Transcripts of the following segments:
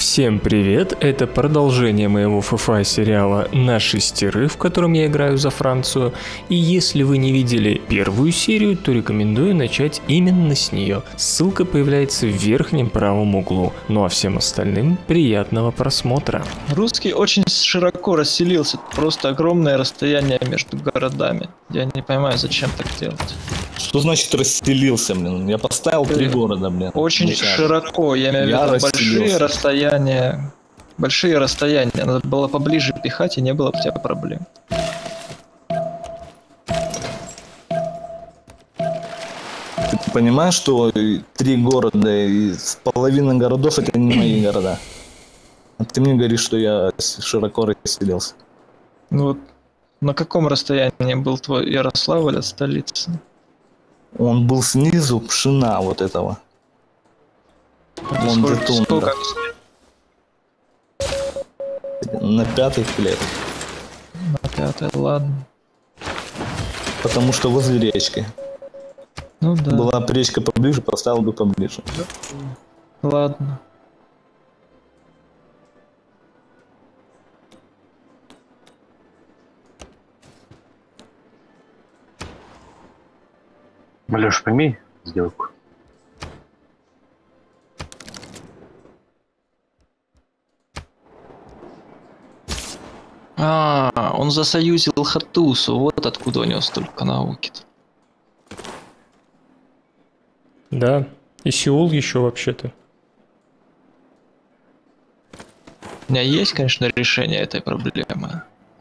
Всем привет, это продолжение моего ФФА сериала «На шестерых», в котором я играю за Францию, и если вы не видели первую серию, то рекомендую начать именно с нее. Ссылка появляется в верхнем правом углу, ну а всем остальным приятного просмотра. Русский очень широко расселился, просто огромное расстояние между городами. Я не понимаю, зачем так делать. Что значит расстелился, блин? Я поставил 3 города, блин. Очень широко, я имею в виду большие расстояния. Большие расстояния, надо было поближе пихать, и не было бы у тебя проблем. Ты понимаешь, что 3 города из половины городов это не мои города? А ты мне говоришь, что я широко расселился. Ну вот, на каком расстоянии был твой Ярославль от столицы? Он был снизу Пшена вот этого. Он Сколько? На 5-й клетке. На 5-й, ладно. Потому что возле речки. Ну да. Была бы речка поближе, поставил бы поближе. Ладно. Леш, пойми сделку. Он засоюзил Хатусу, вот откуда у него столько науки-то. Да, и Сеул еще вообще-то. У меня есть, конечно, решение этой проблемы.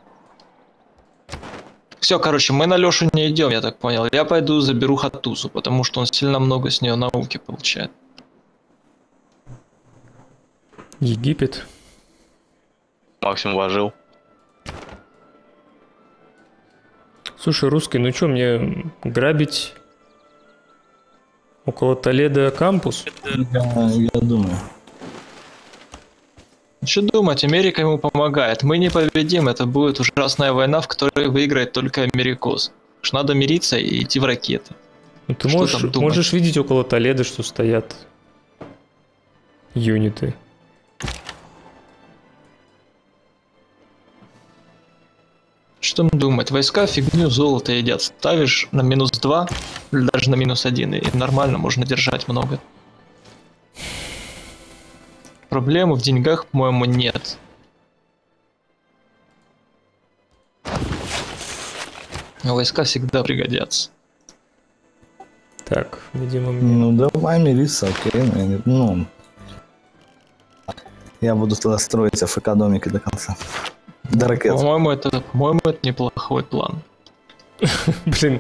Все, короче, мы на Лешу не идем, я так понял. Я пойду заберу Хатусу, потому что он сильно много с нее науки получает. Египет. Максим вложил. Слушай, русский, ну что, мне грабить около Толедо кампус? Я думаю. Что думать, Америка ему помогает. Мы не победим, это будет ужасная война, в которой выиграет только Америкос. Уж надо мириться и идти в ракеты. Ну, ты Что там думать? можешь видеть около Толедо, что стоят юниты. Что там думать? Войска фигню золото едят. Ставишь на -2 или даже на -1, и нормально можно держать много. Проблемы в деньгах, по-моему, нет. Но войска всегда пригодятся. Так, видимо, мне... Ну давай мириться, окей. Ну, я буду тогда строить АФК домики до конца. До ракет. По-моему, это неплохой план. Блин,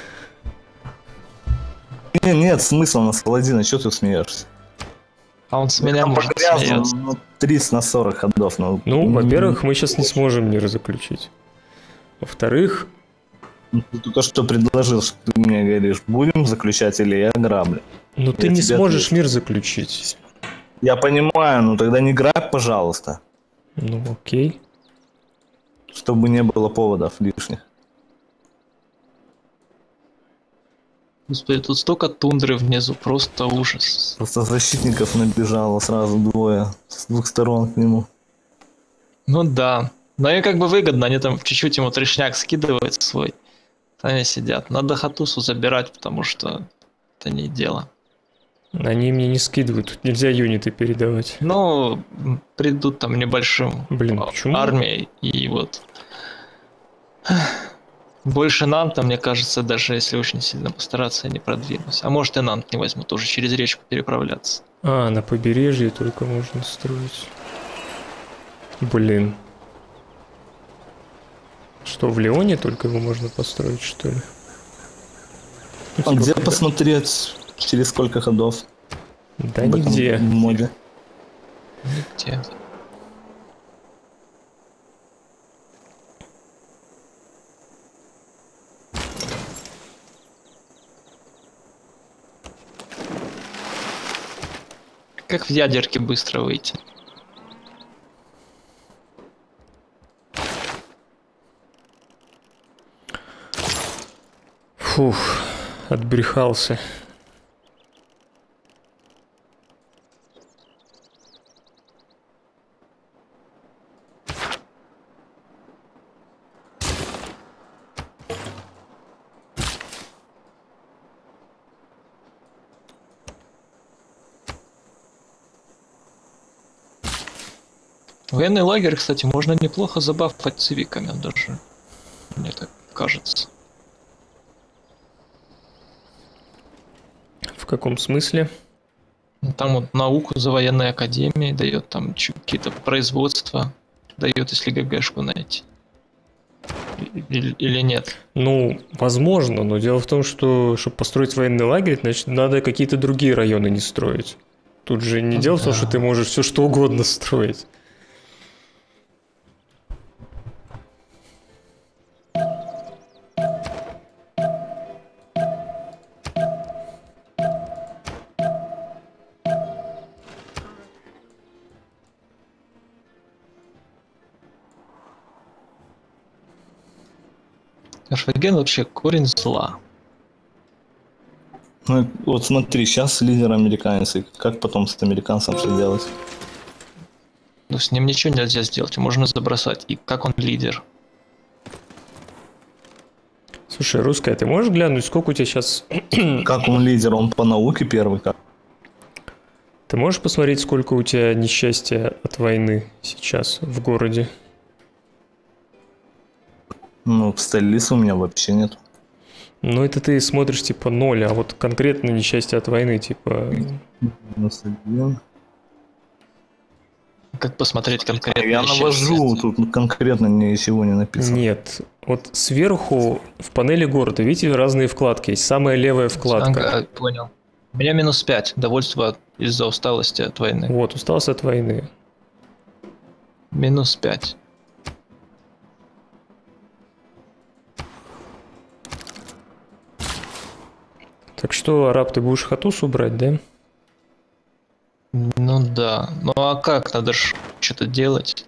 Нет смысла на Саладина, что ты смеешься? А он с меня может смеяться. 30 на 40 ходов. ну, во-первых, мы сейчас не сможем мир заключить. Во-вторых... Ты только что предложил, что ты мне говоришь, будем заключать или я граблю. Ну ты не сможешь мир заключить. Я понимаю, ну тогда не грабь, пожалуйста. Ну окей. Чтобы не было поводов лишних. Господи, тут столько тундры внизу, просто ужас. Просто защитников набежало сразу 2 с 2 сторон к нему. Ну да. Но и как бы выгодно, они там чуть-чуть ему трешняк скидывают свой. Сами сидят. Надо Хатусу забирать, потому что это не дело. Они мне не скидывают, тут нельзя юниты передавать. Ну, придут там небольшим почему? армией, и вот. Больше Нанта, мне кажется, даже если очень сильно постараться, я не продвинусь. А может и Нант не возьму, тоже через речку переправляться. А, на побережье только можно строить. Блин. Что, в Лионе только его можно построить, что ли? А где посмотреть, через сколько ходов? Да нигде. В моде. Нигде. Как в ядерке быстро выйти? Фух, отбрехался. Военный лагерь, кстати, можно неплохо забафать цивиками даже. Мне так кажется. В каком смысле? Ну, там вот науку за военной академией дает, там какие-то производства дает, если ГГшку найти. Или нет? Ну, возможно, но дело в том, что чтобы построить военный лагерь, значит, надо какие-то другие районы не строить. Тут же не дело в том, что ты можешь все что угодно строить. Карфаген вообще корень зла. Ну, вот смотри, сейчас лидер американец, и как потом с американцем что делать? Ну, с ним ничего нельзя сделать, можно забросать. И как он лидер? Слушай, русская, ты можешь глянуть, сколько у тебя сейчас... Как он лидер? Он по науке первый как? Ты можешь посмотреть, сколько у тебя несчастья от войны сейчас в городе? Ну, в столице у меня вообще нет. Ну, это ты смотришь типа 0, а вот конкретно несчастье от войны, типа... 91. Как посмотреть конкретно? Я навожу, тут конкретно ничего не написано. Нет, вот сверху в панели города, видите, разные вкладки есть. Самая левая вкладка. Ага, понял. У меня -5. Довольство из-за усталости от войны. Вот, усталость от войны. -5. Так что, араб, ты будешь Хатусу брать, да? Ну да. Ну а как? Надо ж что-то делать.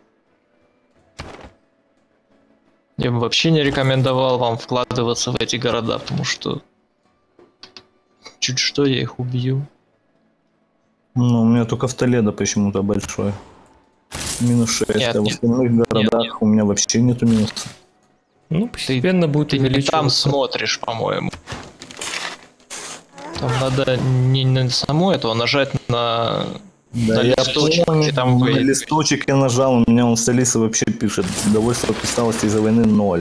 Я бы вообще не рекомендовал вам вкладываться в эти города, потому что чуть что я их убью. Ну, у меня только в Толедо почему-то большой. -6, Нет, а в нет. остальных городах Нет. у меня вообще нету минуса. Ну, постепенно будет Ты не там увеличиваться. смотришь, по-моему. Там надо не на само это, а нажать на Да, я листочек, помню, и там на выявить. листочек я нажал, у меня он в столице вообще пишет: довольство от усталости из-за войны 0.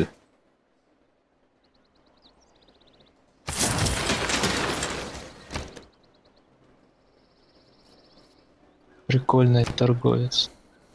Прикольный торговец.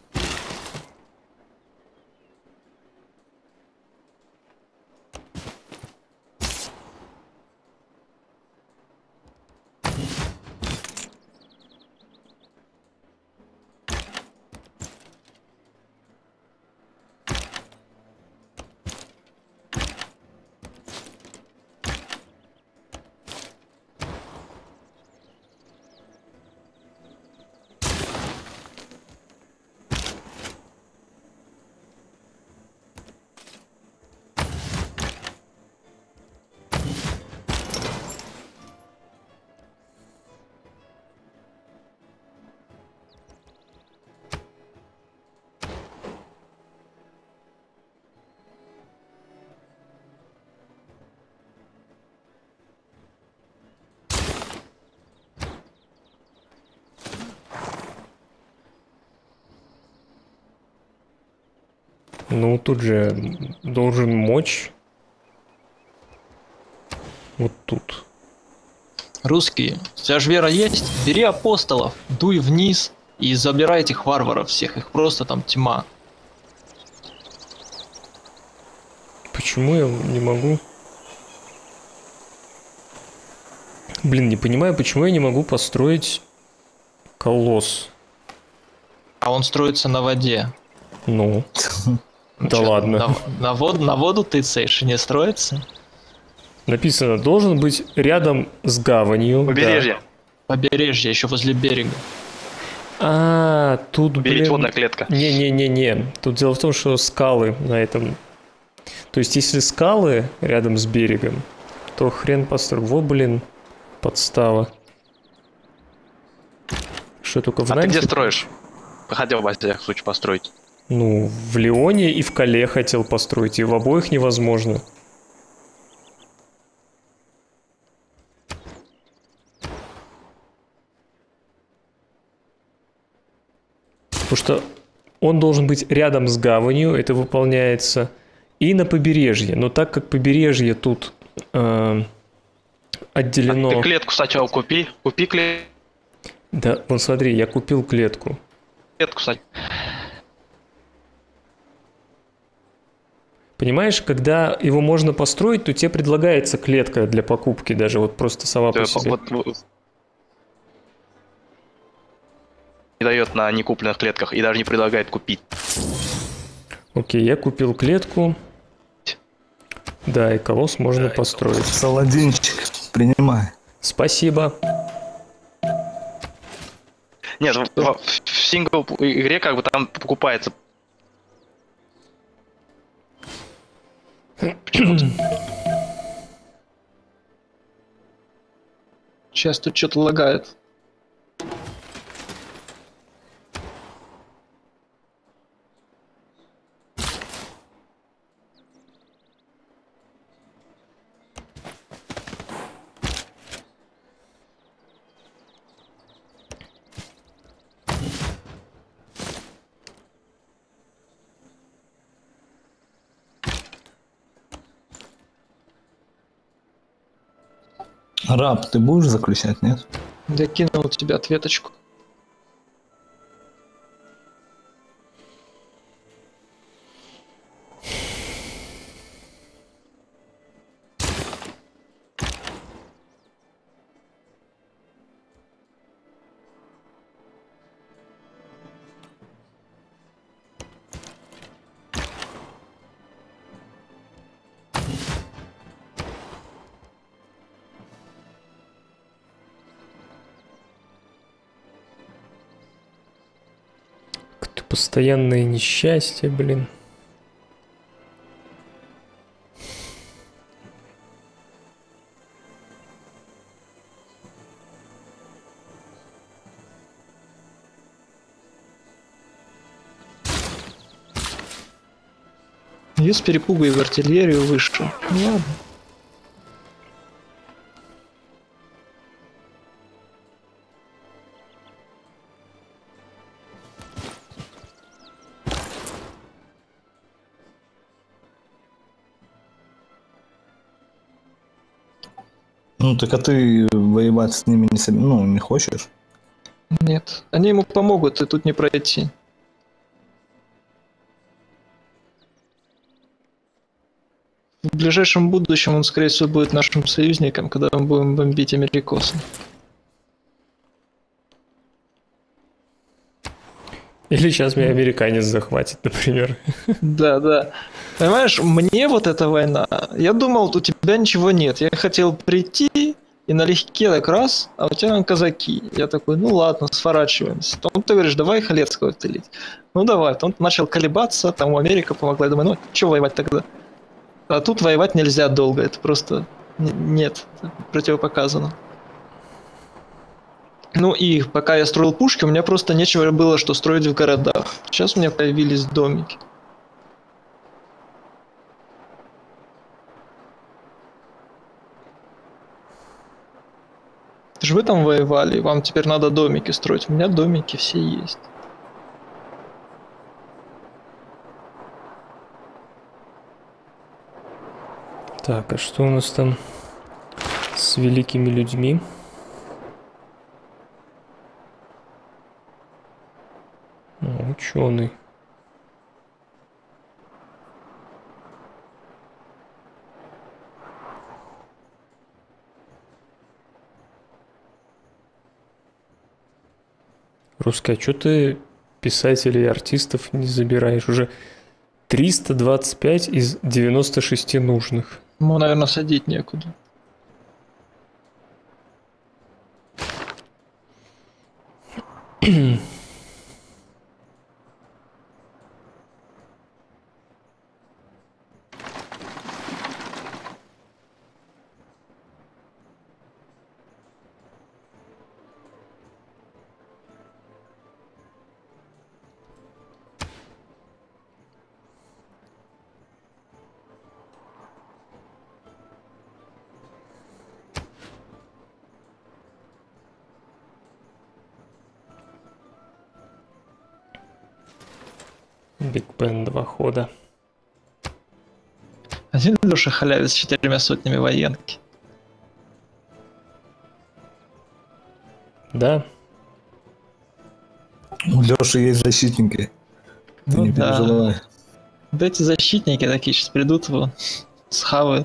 Ну, тут же должен мочь. Вот тут. Русские, у тебя же вера есть? Бери апостолов, дуй вниз и забирай этих варваров всех. Их просто там тьма. Почему я не могу? Блин, не понимаю, почему я не могу построить колосс. А он строится на воде. Ну, да Чё, ладно. На воду тыцаешь и не строится? Написано, должен быть рядом с гаванью. Побережье. Побережье, еще возле берега. А, тут, Берите блин... водная клетка. Не-не-не-не. Тут дело в том, что скалы на этом... То есть, если скалы рядом с берегом, то хрен построить. Во, блин, подстава. Что, только в А ты где Нанте? строишь? Хотел бы, в случае, построить. Ну, в Лионе и в Кале хотел построить, и в обоих невозможно. Потому что Он должен быть рядом с гаванью, это выполняется, и на побережье. Но так как побережье тут отделено... Ты клетку сначала купи. Купи клетку Да, вон смотри, я купил клетку. сначала. Понимаешь, когда его можно построить, то тебе предлагается клетка для покупки, даже вот просто сама по себе. Не дает на некупленных клетках и даже не предлагает купить. Окей, я купил клетку. Да, и колосс можно построить. Саладинчик, принимай. Спасибо. Нет, в сингл игре как бы там покупается. Сейчас тут что-то лагает. Раб, ты будешь заключать, нет? Я кинул тебе ответочку. Постоянное несчастье, блин. Я с перепугу и в артиллерию вышел. Ну ладно. Ну так а ты воевать с ними не хочешь? Нет, они ему помогут, и тут не пройти. В ближайшем будущем он, скорее всего, будет нашим союзником, когда мы будем бомбить америкосы. Или сейчас меня американец захватит, например. Да, да. Понимаешь, мне вот эта война, я думал, у тебя ничего нет. Я хотел прийти и налегке так раз, а у тебя там казаки. Я такой, ну ладно, сворачиваемся. Потом ты говоришь, давай Халецкого пилить. Ну давай. Потом начал колебаться, там Америка помогла. Я думаю, ну что воевать тогда? А тут воевать нельзя долго, это просто нет, это противопоказано. Ну и пока я строил пушки, у меня просто нечего было, что строить в городах. Сейчас у меня появились домики. Это же вы там воевали, вам теперь надо домики строить. У меня домики все есть. Так, а что у нас там с великими людьми? Ученый. Русская, а что ты писателей и артистов не забираешь? Уже 325 из 96 нужных. Ему, наверное, садить некуда. Биг Бен 2 хода. Один Леша халявит с 4 сотнями военки. Да. У Лёши есть защитники. Ты Ну не да. переживай. Да эти защитники такие сейчас придут его, схавают.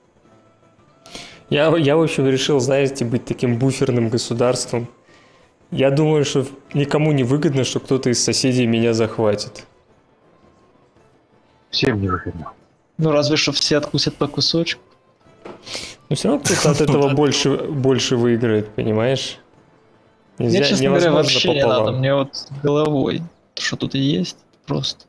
Я, в общем, решил, знаете, быть таким буферным государством. Я думаю, что никому не выгодно, что кто-то из соседей меня захватит. Всем не выгодно. Ну разве что все откусят по кусочку. Но все равно кто-то от этого больше выиграет, понимаешь? Мне, честно говоря, невозможно вообще не надо. пополам. Мне вот головой, что тут и есть, просто.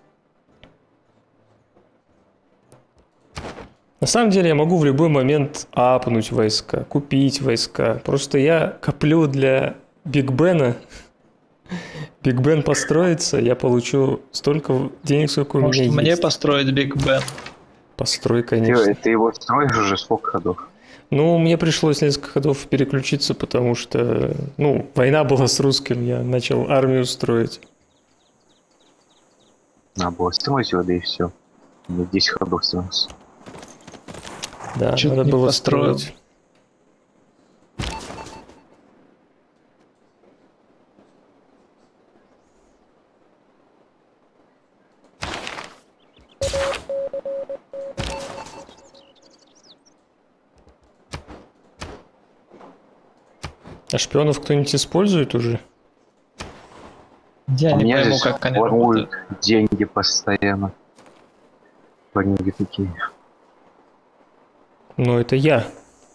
На самом деле я могу в любой момент апнуть войска, купить войска. Просто я коплю для Биг Бена. Биг Бен построится, я получу столько денег, сколько у меня Может, есть. мне построить Биг Бен? Построй, конечно. Ты его строишь уже сколько ходов? Ну, мне пришлось несколько ходов переключиться, потому что, ну, война была с русским, я начал армию строить. Надо было строить его, да и все. 10 ходов снялся. Да, Чё-то надо не было построил. строить. А шпионов кто-нибудь использует уже? Я У не меня пойму, здесь как они воруют работают. деньги постоянно. Деньги такие. Ну, это я.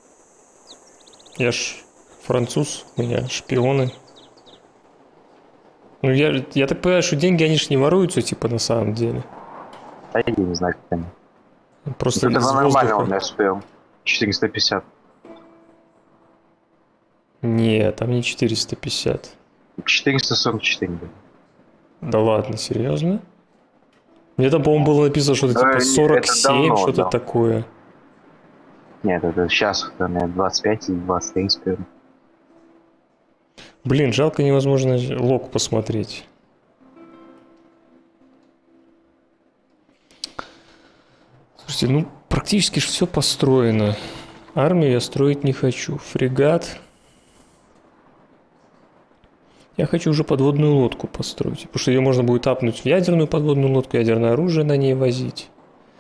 Я ж француз, у меня шпионы. Ну, я так понимаю, что деньги, они ж не воруются, типа, на самом деле. А я не знаю, как они. Просто Это из нормально у воздуха. меня успел. 450. Нет, там не 450. 444. блин. Да ладно, серьезно? Мне там, по-моему, было написано что-то Да, типа это 47, давно, что-то да. такое. Нет, это сейчас, наверное, 25 или 23 успел. Блин, жалко невозможно лог посмотреть. Слушайте, ну практически все построено. Армию я строить не хочу. Фрегат. Я хочу уже подводную лодку построить. Потому что ее можно будет апнуть в ядерную подводную лодку, ядерное оружие на ней возить.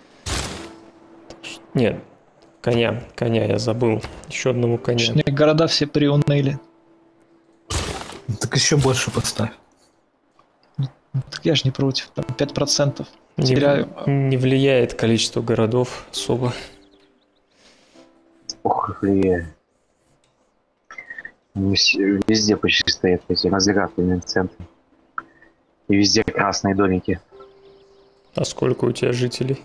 Нет, коня я забыл. Еще одного коня. Чё, города все приуныли. Так еще больше поставь. Ну, так я же не против, там 5% Не, теряю. не влияет количество городов особо. Ох, влияет. Везде почти стоят эти развлекательные центры. И везде красные домики. А сколько у тебя жителей?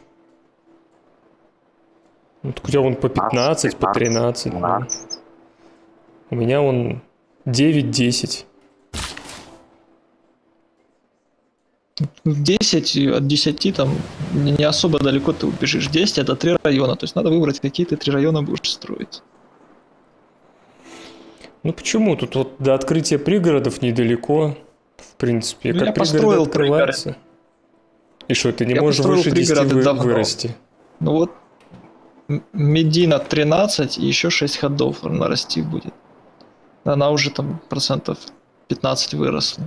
Ну, так у тебя вон по 15, по 13. 12. У меня вон 9-10. 10 от 10 там не особо далеко ты убежишь. 10 это 3 района, то есть надо выбрать, какие ты 3 района будешь строить. Ну почему? Тут вот до открытия пригородов недалеко. В принципе, Ну, как я пригороды построил открываются. И что, ты не Я можешь построил выше 10 пригороды давно. вырасти? Ну вот Медина 13 и еще 6 ходов нарасти будет. Она уже там процентов 15 выросла.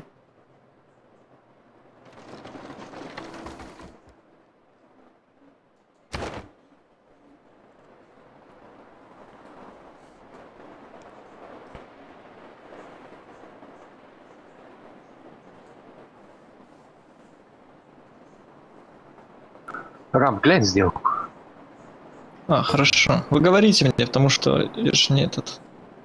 Рам, глянь, сделал. А, хорошо. Вы говорите мне, потому что я же не этот.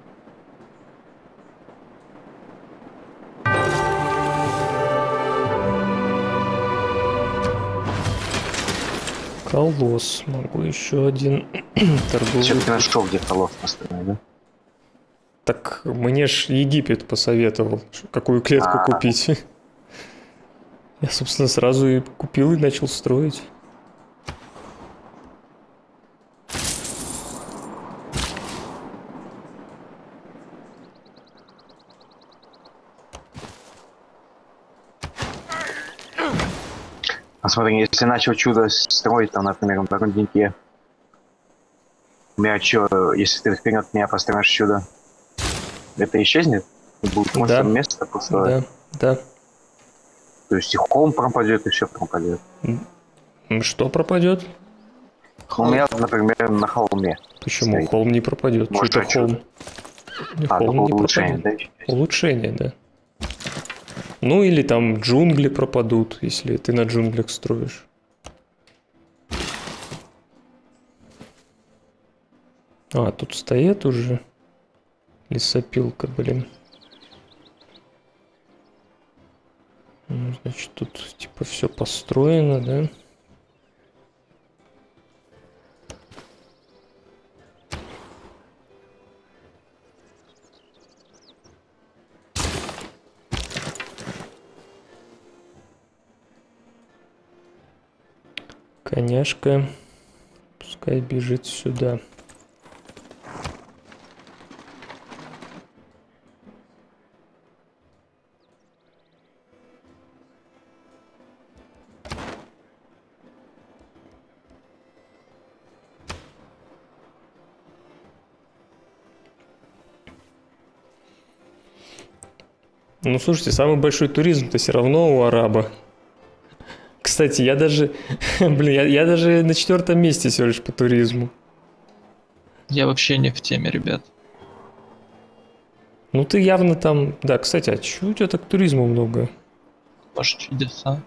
Колосс. Могу еще один торговый. Чем ты нашел, где колосс построил, да? Так мне ж Египет посоветовал, какую клетку А. купить. Я, собственно, сразу и купил и начал строить. А смотри, если начал чудо строить, там, например, на руднике, у меня что, если ты вперед меня построишь чудо, это исчезнет? И будет просто место пустое? Да. То есть и холм пропадет, и все пропадет. Что пропадет? У меня, например, на холме. Почему? Стоит. Холм не пропадет. Может, Что-то холм. Холм не улучшение, пропадет. да? Улучшение, да. Ну или там джунгли пропадут, если ты на джунглях строишь. А, тут стоит уже лесопилка, блин. Ну, значит, тут типа все построено, да? Коняшка, пускай бежит сюда. Ну, слушайте, самый большой туризм-то все равно у араба. Кстати, я даже, я даже на 4-м месте всего лишь по туризму. Я вообще не в теме, ребят. Ну, ты явно там... Да, кстати, а чего у тебя так туризма много? Может, чудеса.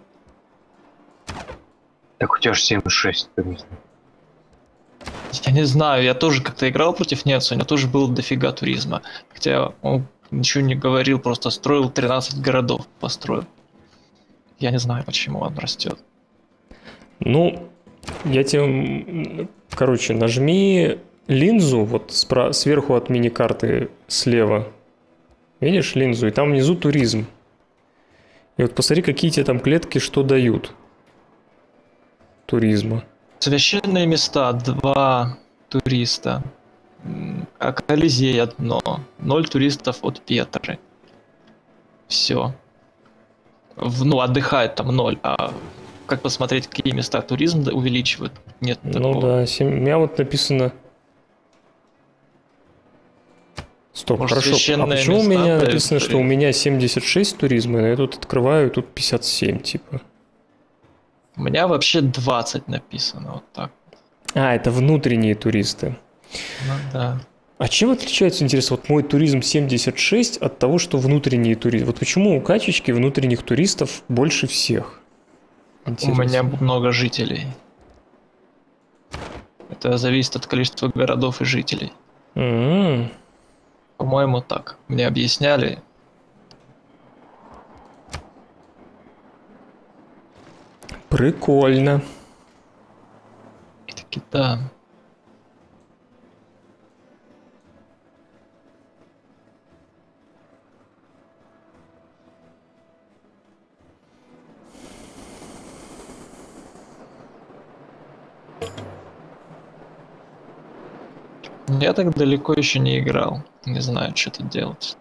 Так у тебя же 7,6 туризма. Я не знаю, я тоже как-то играл против немца, у него тоже было дофига туризма. Хотя он ничего не говорил, просто строил 13 городов, построил. Я не знаю, почему он растет. Ну, я тебе... Короче, нажми линзу вот сверху от мини-карты слева. Видишь линзу? И там внизу туризм. И вот посмотри, какие тебе там клетки что дают. Туризма. Священные места 2 туриста. А Колизей 1. 0 туристов от Петры. Все. Ну, отдыхает там 0. А как посмотреть, какие места туризм увеличивают? Нет такого. Ну да, у меня вот написано... Стоп, Может, хорошо. А почему у места меня дают написано, что у туризм? меня 76 туризма, а я тут открываю, и тут 57, типа? У меня вообще 20 написано, вот так. А, это внутренние туристы. Ну да. А чем отличается, интересно, вот мой туризм 76 от того, что внутренние туристы? Вот почему у качечки внутренних туристов больше всех? Интересно. У меня много жителей. Это зависит от количества городов и жителей. М-м. По-моему, так. Мне объясняли. Прикольно. Таки да. Я так далеко еще не играл. Не знаю, что тут делать.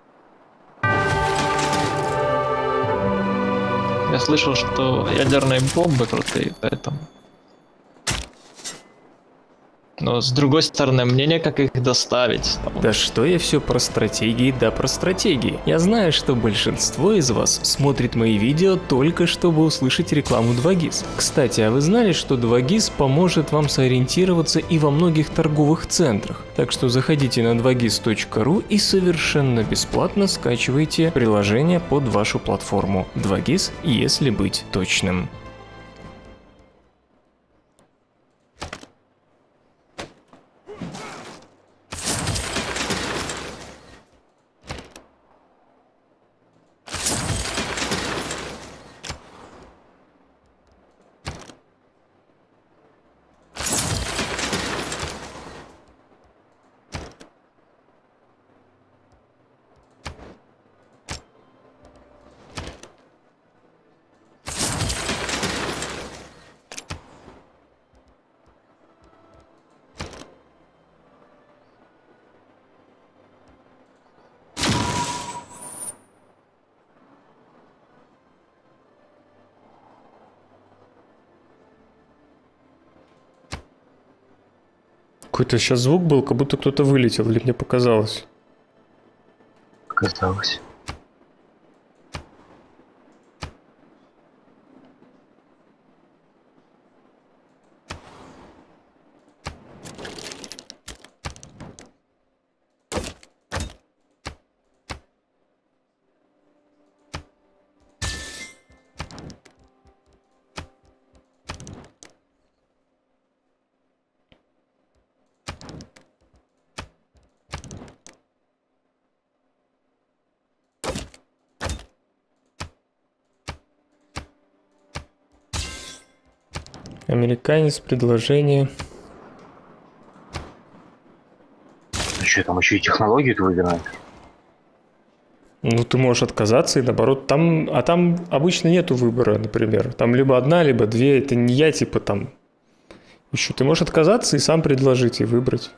Я слышал, что ядерные бомбы крутые, поэтому... Но с другой стороны, мне некак их доставить. Да что я все про стратегии, да про стратегии. Я знаю, что большинство из вас смотрит мои видео только чтобы услышать рекламу 2GIS. Кстати, а вы знали, что 2GIS поможет вам сориентироваться и во многих торговых центрах? Так что заходите на 2GIS.ru и совершенно бесплатно скачивайте приложение под вашу платформу 2GIS, если быть точным. Какой-то сейчас звук был, как будто кто-то вылетел, или мне показалось? Казалось. Американец, предложение. Ну что, там еще и технологию ты выбираешь? Ну, ты можешь отказаться и наоборот, там обычно нету выбора, например. Там либо одна, либо две. Это не я, типа, там ищу. Ты можешь отказаться и сам предложить и выбрать.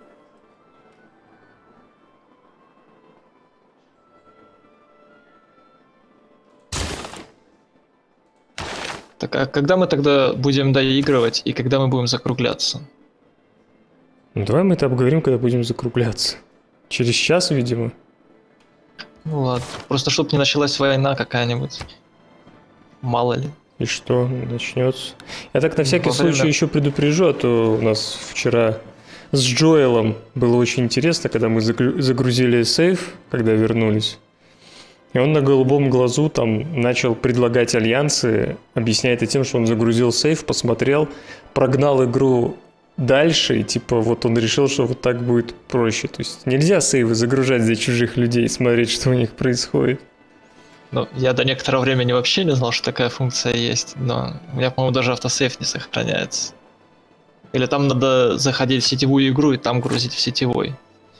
Так, а когда мы тогда будем доигрывать и когда мы будем закругляться? Ну, давай мы это обговорим, когда будем закругляться. Через час, видимо. Ну ладно, просто чтобы не началась война какая-нибудь. Мало ли. И что, начнется? Я так на всякий Во время- случай еще предупрежу, а то у нас вчера с Джоэлом было очень интересно, когда мы загрузили сейф, когда вернулись. И он на голубом глазу там начал предлагать альянсы, объясняя это тем, что он загрузил сейф, посмотрел, прогнал игру дальше, и типа вот он решил, что вот так будет проще. То есть нельзя сейвы загружать за чужих людей, смотреть, что у них происходит. Ну, я до некоторого времени вообще не знал, что такая функция есть, но у меня, по-моему, даже автосейв не сохраняется. Или там надо заходить в сетевую игру и там грузить в сетевой.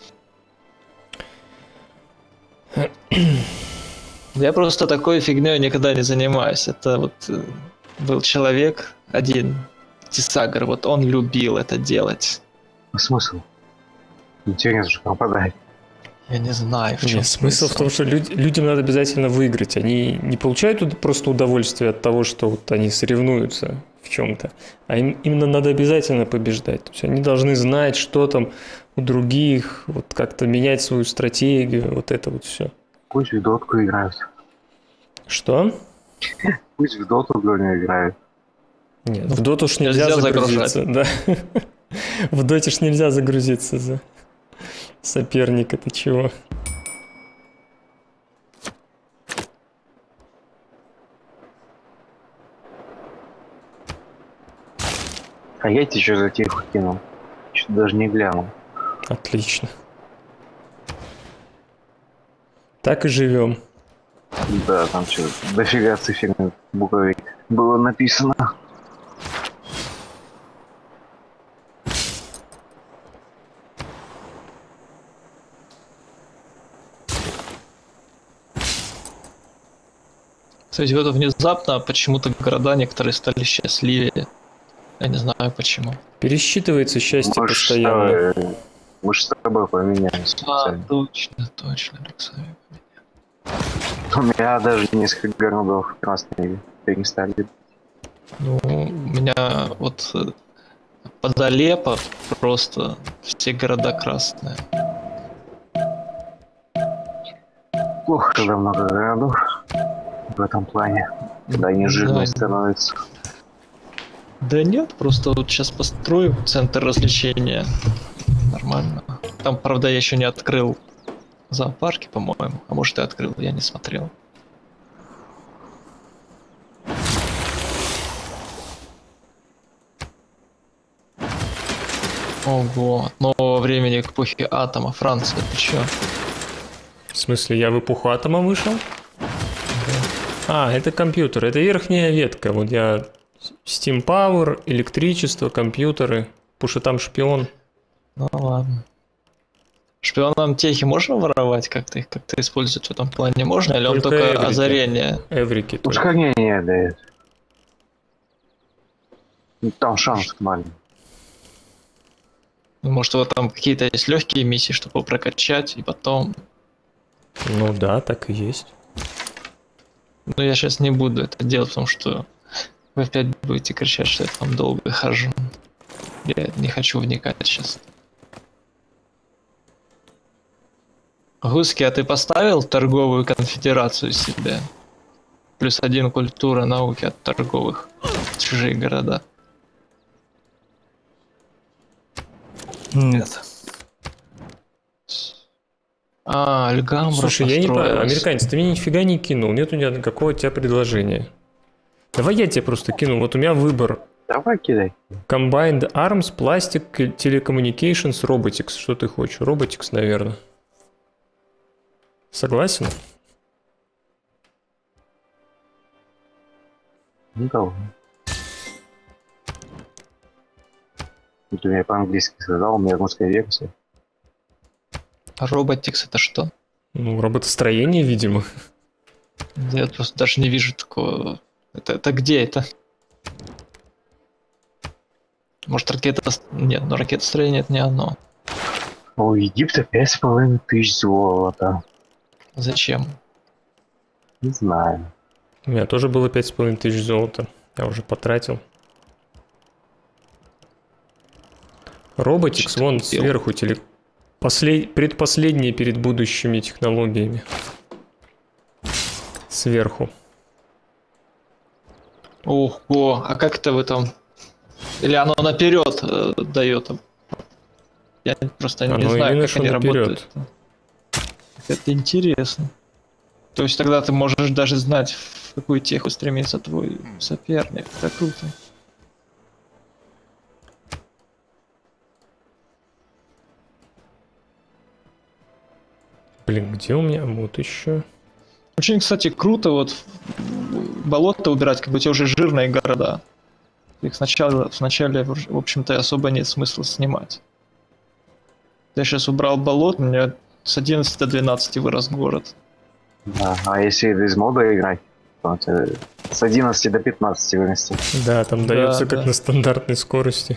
Я просто такой фигней никогда не занимаюсь. Это вот был человек один, Тисагр, вот он любил это делать. А смысл? Интерес же пропадает. Я не знаю, в чем Нет, смысл в том, что людям надо обязательно выиграть. Они не получают просто удовольствие от того, что вот они соревнуются в чем-то, а им именно надо обязательно побеждать. То есть они должны знать, что там у других, вот как-то менять свою стратегию, вот это вот все. Пусть в дотку играют. Что? Пусть в доту играют. Нет, в доту ж нельзя загрузиться. Да. В доте ж нельзя загрузиться за соперника, ты чего? А я тебе что за тихо кинул? Что-то даже не глянул. Отлично. Так и живем. Да, там что, дофига циферных буквы было написано. Кстати, вот внезапно почему-то города некоторые стали счастливее. Я не знаю почему. Пересчитывается счастье Мы постоянно. мы ж с тобой поменялись. А, точно, Александр. У меня даже несколько городов красные перестали. Ну, у меня вот под Алеппо просто все города красные. Плохо, когда много городов в этом плане. Когда они жирные Да. становятся. Да нет, просто вот сейчас построю центр развлечения. Нормально. Там, правда, я еще не открыл зоопарки, по-моему. А может и открыл, я не смотрел. Ого, от нового времени к эпохе атома. Франция, ты чё? В смысле, я в эпоху атома вышел? А, это компьютер, это верхняя ветка. Вот я Steam Power, электричество, компьютеры. Потому что там шпион. Ну ладно. Шпионам техи можно воровать как-то? Их как-то использовать в этом плане можно? Или он Только только эврики. озарение? Эврики. Уж как не дает. Там шанс маленький. Ну, может, вот там какие-то есть легкие миссии, чтобы прокачать, и потом... Ну да, так и есть. Но я сейчас не буду это делать, потому что вы опять будете кричать, что я там долго хожу. Я не хочу вникать сейчас. Гуски, а ты поставил торговую конфедерацию себе? +1 культура науки от торговых. Чужие города. Нет. Альгамбра. Слушай, я не понимаю, американец, ты мне нифига не кинул, нету ни какого у тебя предложения. Давай я тебе просто кину, вот у меня выбор. Давай кидай. Combined Arms, Plastic, Telecommunications, Robotics. Что ты хочешь? Robotics, наверное. Согласен? Никого. Ты мне по-английски сказал, у меня русская версия. Роботикс это что? Ну, роботостроение, видимо. Я просто даже не вижу такого. Это где это? Может ракета... Нет, но ракетостроение это не оно. У Египта 5500 золота. Зачем? Не знаю. У меня тоже было 5500 золота. Я уже потратил. Роботикс, вон сверху предпоследние перед будущими технологиями. Сверху. Ого, а как это вы там? Или оно наперед дает? Я просто не знаю, как они работают. Это интересно. То есть тогда ты можешь даже знать, в какую теху стремится твой соперник. Это круто. Блин, где у меня вот еще? Очень, кстати, круто вот болото убирать, как бы у тебя уже жирные города. Их вначале, в общем-то, особо нет смысла снимать. Я сейчас убрал болото, у меня с 11 до 12 вырос город. Да, а если без мода играть, то с 11 до 15 вырастет. Да, там дается как на стандартной скорости.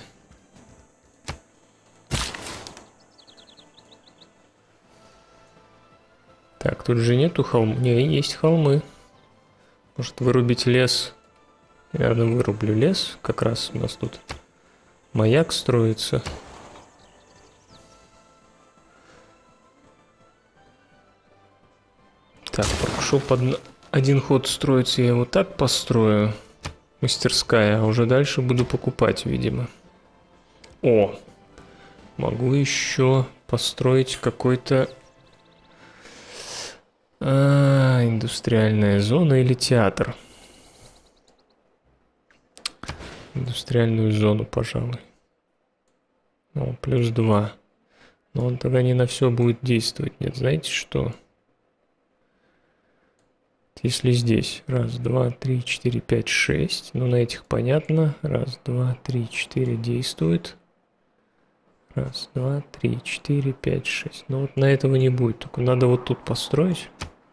Так, тут же нету холмов. Не, есть холмы. Может вырубить лес? Я, наверное, вырублю лес. Как раз у нас тут маяк строится. Так, пошел под один ход строится. Я его так построю. Мастерская. А уже дальше буду покупать, видимо. О! Могу еще построить какой-то... индустриальная зона или театр? Индустриальную зону, пожалуй. О, +2. Но он тогда не на все будет действовать. Нет, знаете что? Если здесь 1, 2, 3, 4, 5, 6. Ну, на этих понятно. 1, 2, 3, 4 действует. 1, 2, 3, 4, 5, 6. Но вот на этого не будет. Только надо вот тут построить.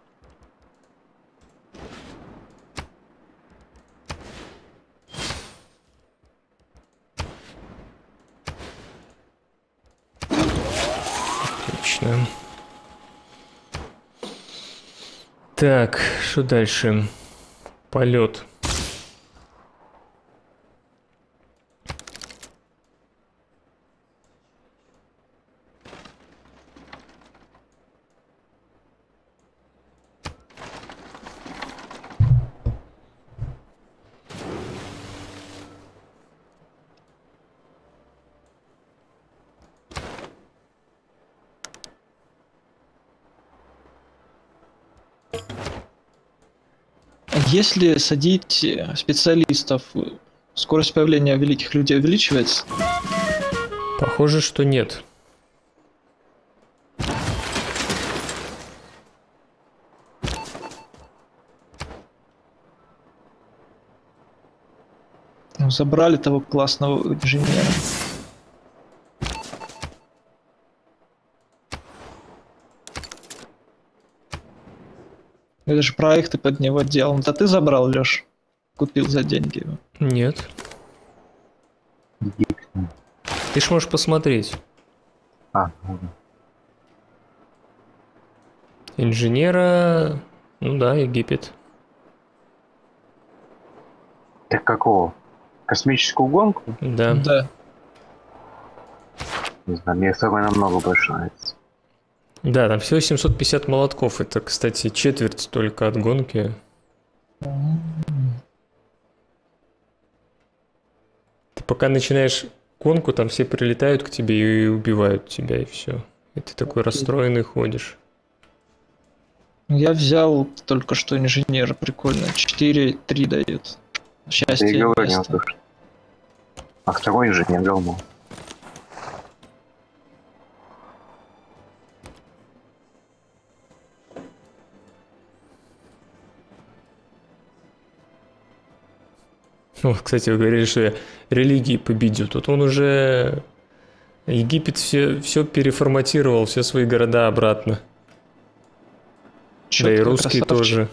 Отлично. Так, что дальше? Полет. Если садить специалистов, скорость появления великих людей увеличивается? Похоже, что нет. Забрали того классного инженера. Это же проекты под него делал. Это ты забрал, Лёш? Купил за деньги его? Нет. Ты ж можешь посмотреть. Инженера... Ну да, Египет. Так какого? Космическую гонку? Да. Да. Не знаю, мне второй намного больше нравится. Да, там всего 750 молотков. Это, кстати, четверть только от гонки. Ты пока начинаешь гонку, там все прилетают к тебе и убивают тебя, и все. И ты такой расстроенный ходишь. Я взял только что инженера, прикольно. 4-3 дает. Счастье Ты и говорил, место. слушай. А второй инженер говно. Вот, кстати, вы говорили, что я религии победю. Тут он уже... Египет все переформатировал, все свои города обратно. Да и Чётко, русские красавчик. тоже.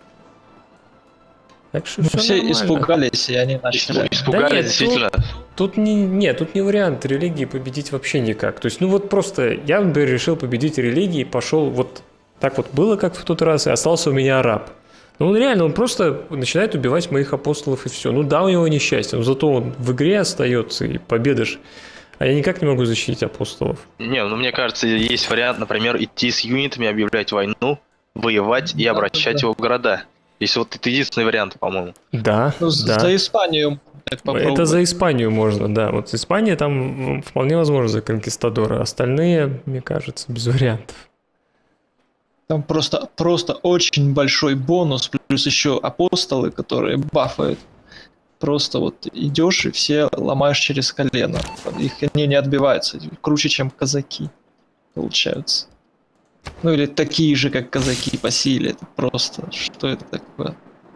Так что Ну, всё все нормально. испугались, и они начали. Испугались, Да нет, действительно. Тут не вариант религии победить вообще никак. То есть, ну вот просто я, например, решил победить религии, пошел вот так вот было, как в тот раз, и остался у меня араб. Ну он реально, он просто начинает убивать моих апостолов и все. Ну да, у него несчастье, но зато он в игре остается и победа ж. А я никак не могу защитить апостолов. Не, ну мне кажется, есть вариант, например, идти с юнитами, объявлять войну, воевать и обращать его в города. Если вот это единственный вариант, по-моему. Да, Ну, да. за Испанию так попробовать. Это за Испанию можно, да. Вот Испания там вполне возможно за конкистадора. Остальные, мне кажется, без вариантов. Там просто очень большой бонус, плюс еще апостолы, которые бафают. Просто вот идешь и все ломаешь через колено. Их они не отбиваются. Круче, чем казаки получаются. Ну или такие же, как казаки по силе. Это просто, что это такое?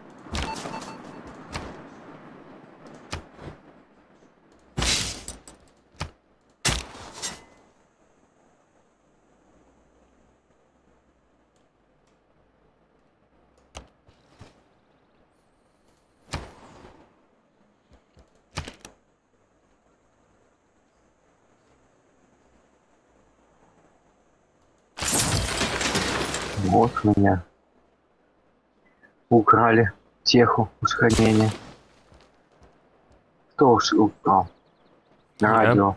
Вот меня. Украли теху, ускорение. Кто уж украл? Радио.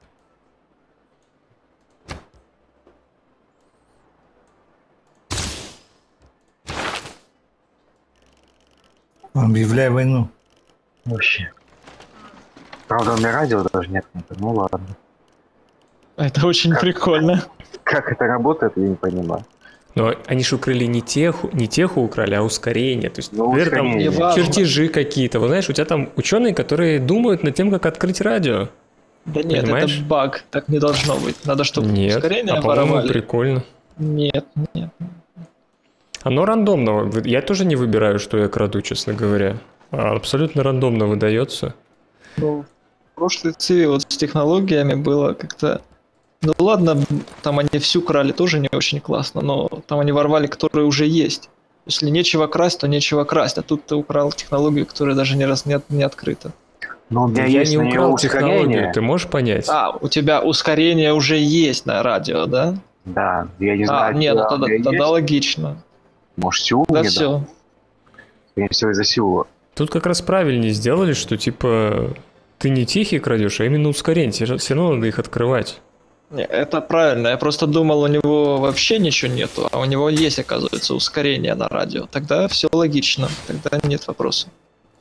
Объявляй войну. Вообще. Правда, у меня радио даже нет. Ну ладно. Это очень прикольно. Как это работает, я не понимаю. Но они же украли не теху украли, а ускорение. То есть, Ну, например, там ускорение. Неважно. чертежи какие-то. Вот знаешь, у тебя там ученые, которые думают над тем, как открыть радио. Да нет, Понимаешь? это баг. Так не должно быть. Надо, чтобы Нет, ускорение а по-моему, воровали. прикольно. Нет, нет. Оно рандомно. Я тоже не выбираю, что я краду, честно говоря. Абсолютно рандомно выдается. Ну, в прошлой циве вот с технологиями было как-то... Ну ладно, там они всю крали, тоже не очень классно, но там они ворвали, которые уже есть. Если нечего красть, то нечего красть, а тут ты украл технологию, которая даже ни раз не открыта. Но у меня Я есть не на него украл технологию, ускорение. ты можешь понять? А, у тебя ускорение уже есть на радио, да? Да, я не знаю. Не, ну куда у меня тогда есть. логично. Может, силу Да мне все. дал? Скорее всего, из-за силы. Тут как раз правильнее сделали, что типа ты не тихий крадешь, а именно ускорение. Тебе все равно надо их открывать. Это правильно, я просто думал, у него вообще ничего нету, а у него есть, оказывается, ускорение на радио. Тогда все логично, тогда нет вопросов.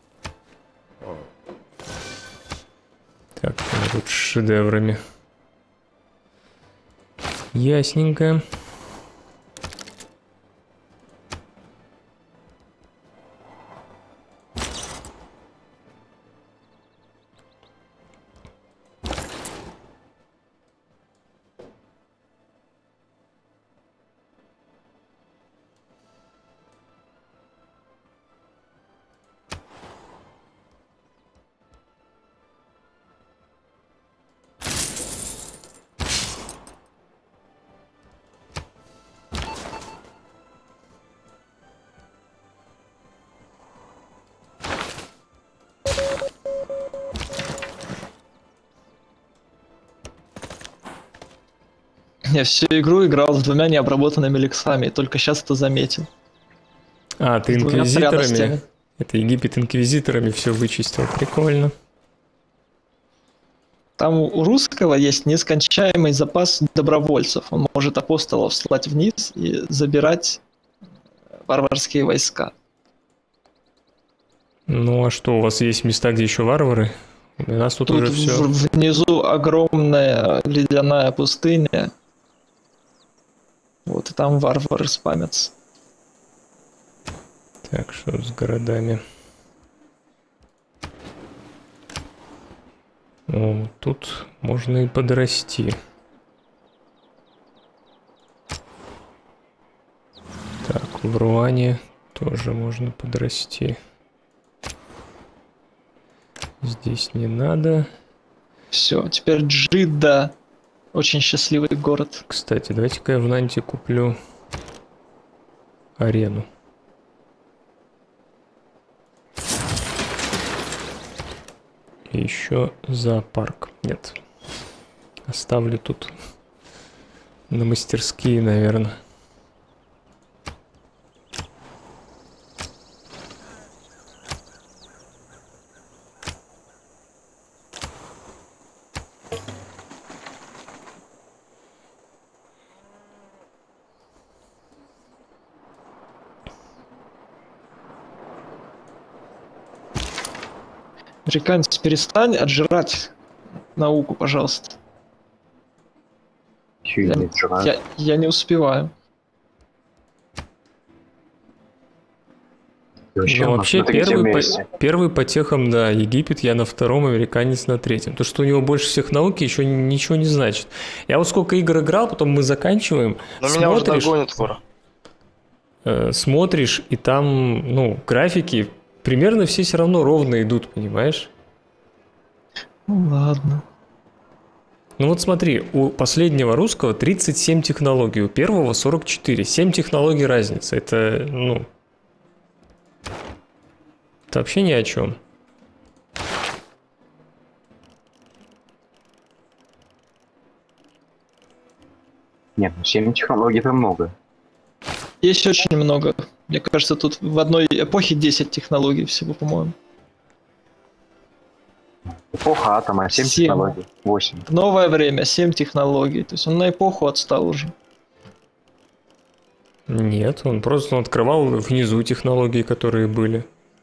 Так, тут с шедеврами. Ясненько. Я всю игру играл с 2 необработанными лексами, и только сейчас это заметил. А, ты С 2 инквизиторами? пряностями. Это Египет инквизиторами все вычистил. Прикольно. Там у русского есть нескончаемый запас добровольцев. Он может апостолов слать вниз и забирать варварские войска. Ну а что, у вас есть места, где еще варвары? У нас тут уже все. Внизу огромная ледяная пустыня. Вот и там варвары спамятся. Так, что с городами? О, тут можно и подрасти. Так, в Руане тоже можно подрасти. Здесь не надо. Все, теперь Джидда. Очень счастливый город. Кстати, давайте-ка я в Нанте куплю арену. И еще зоопарк. Нет. Оставлю тут на мастерские, наверное. Американец, перестань отжирать науку, пожалуйста. Я не успеваю. Ну, вообще первый по техам, да, Египет, я на втором, американец на третьем. То, что у него больше всех науки, еще ничего не значит. Я вот сколько игр играл, потом мы заканчиваем. Но меня уже догонят скоро. Смотришь, и там, ну, графики примерно все равно ровно идут, понимаешь? Ну ладно. Ну вот смотри, у последнего русского 37 технологий, у первого 44. 7 технологий разница. Это, ну... Это вообще ни о чем. Нет, ну 7 технологий это много. Есть очень много. Мне кажется, тут в одной эпохе 10 технологий всего, по-моему. Эпоха атома, 7 технологий, 8. Новое время, 7 технологий. То есть он на эпоху отстал уже. Нет, он просто открывал внизу технологии, которые были.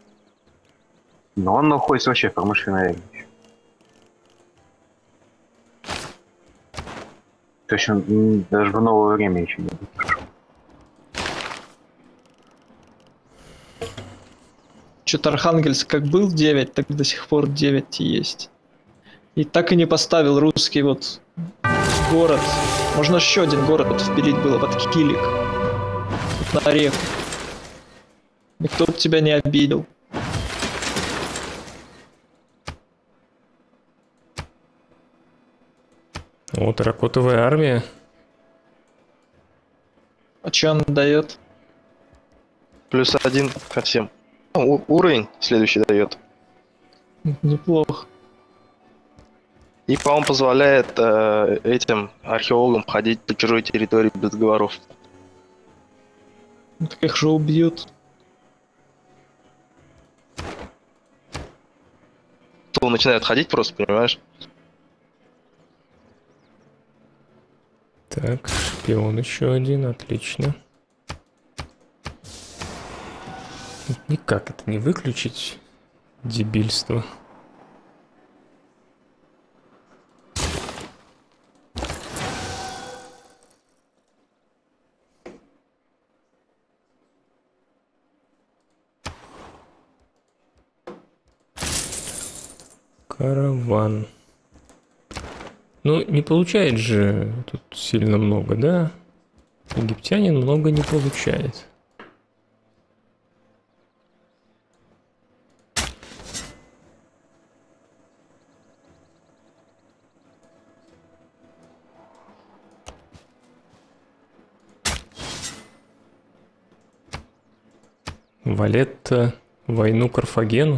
Но он находится вообще в промышленной эре. То есть он даже в новое время еще не пришел. Что-то Архангельск как был 9, так до сих пор 9 и есть. И так и не поставил русский вот город. Можно еще один город вот впилить было под Килик. Вот на реку. Никто тебя не обидел. Вот, терракотовая армия. А что она дает? +1 ко всем. Уровень следующий дает. Неплохо. И, по-моему, позволяет этим археологам ходить по чужой территории без договоров. Так их же убьют. То начинают ходить просто, понимаешь? Так, шпион еще один, отлично. Никак это не выключить, дебильство. Караван. Ну, не получает же тут сильно много, да? Египтянин много не получает. Валетта, войну Карфагену.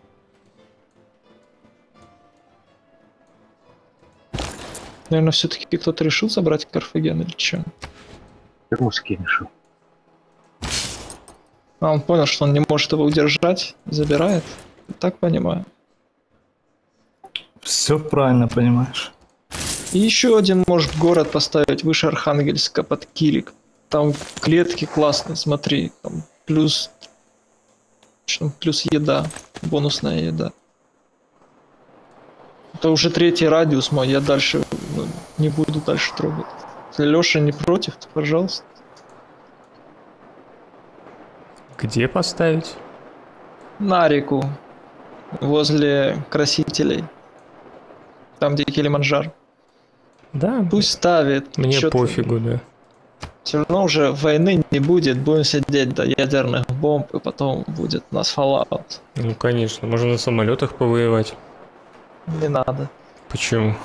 Наверное, все-таки кто-то решил забрать Карфаген или что? Русский решил. А он понял, что он не может его удержать, забирает. Так понимаю. Все правильно понимаешь. И еще один можешь город поставить выше Архангельска под Килик. Там клетки классные, смотри. Там плюс... Что там, плюс еда. Бонусная еда. Это уже 3-й радиус мой, я дальше не буду дальше трогать. Если Леша не против, то пожалуйста. Где поставить? На реку. Возле красителей. Там, где Килиманджаро. Да, Пусть ставит. мне Чё ты? пофигу, да. Все равно уже войны не будет. Будем сидеть до ядерных бомб, и потом будет у нас Fallout. Ну, конечно, можно на самолетах повоевать. Не надо. Почему?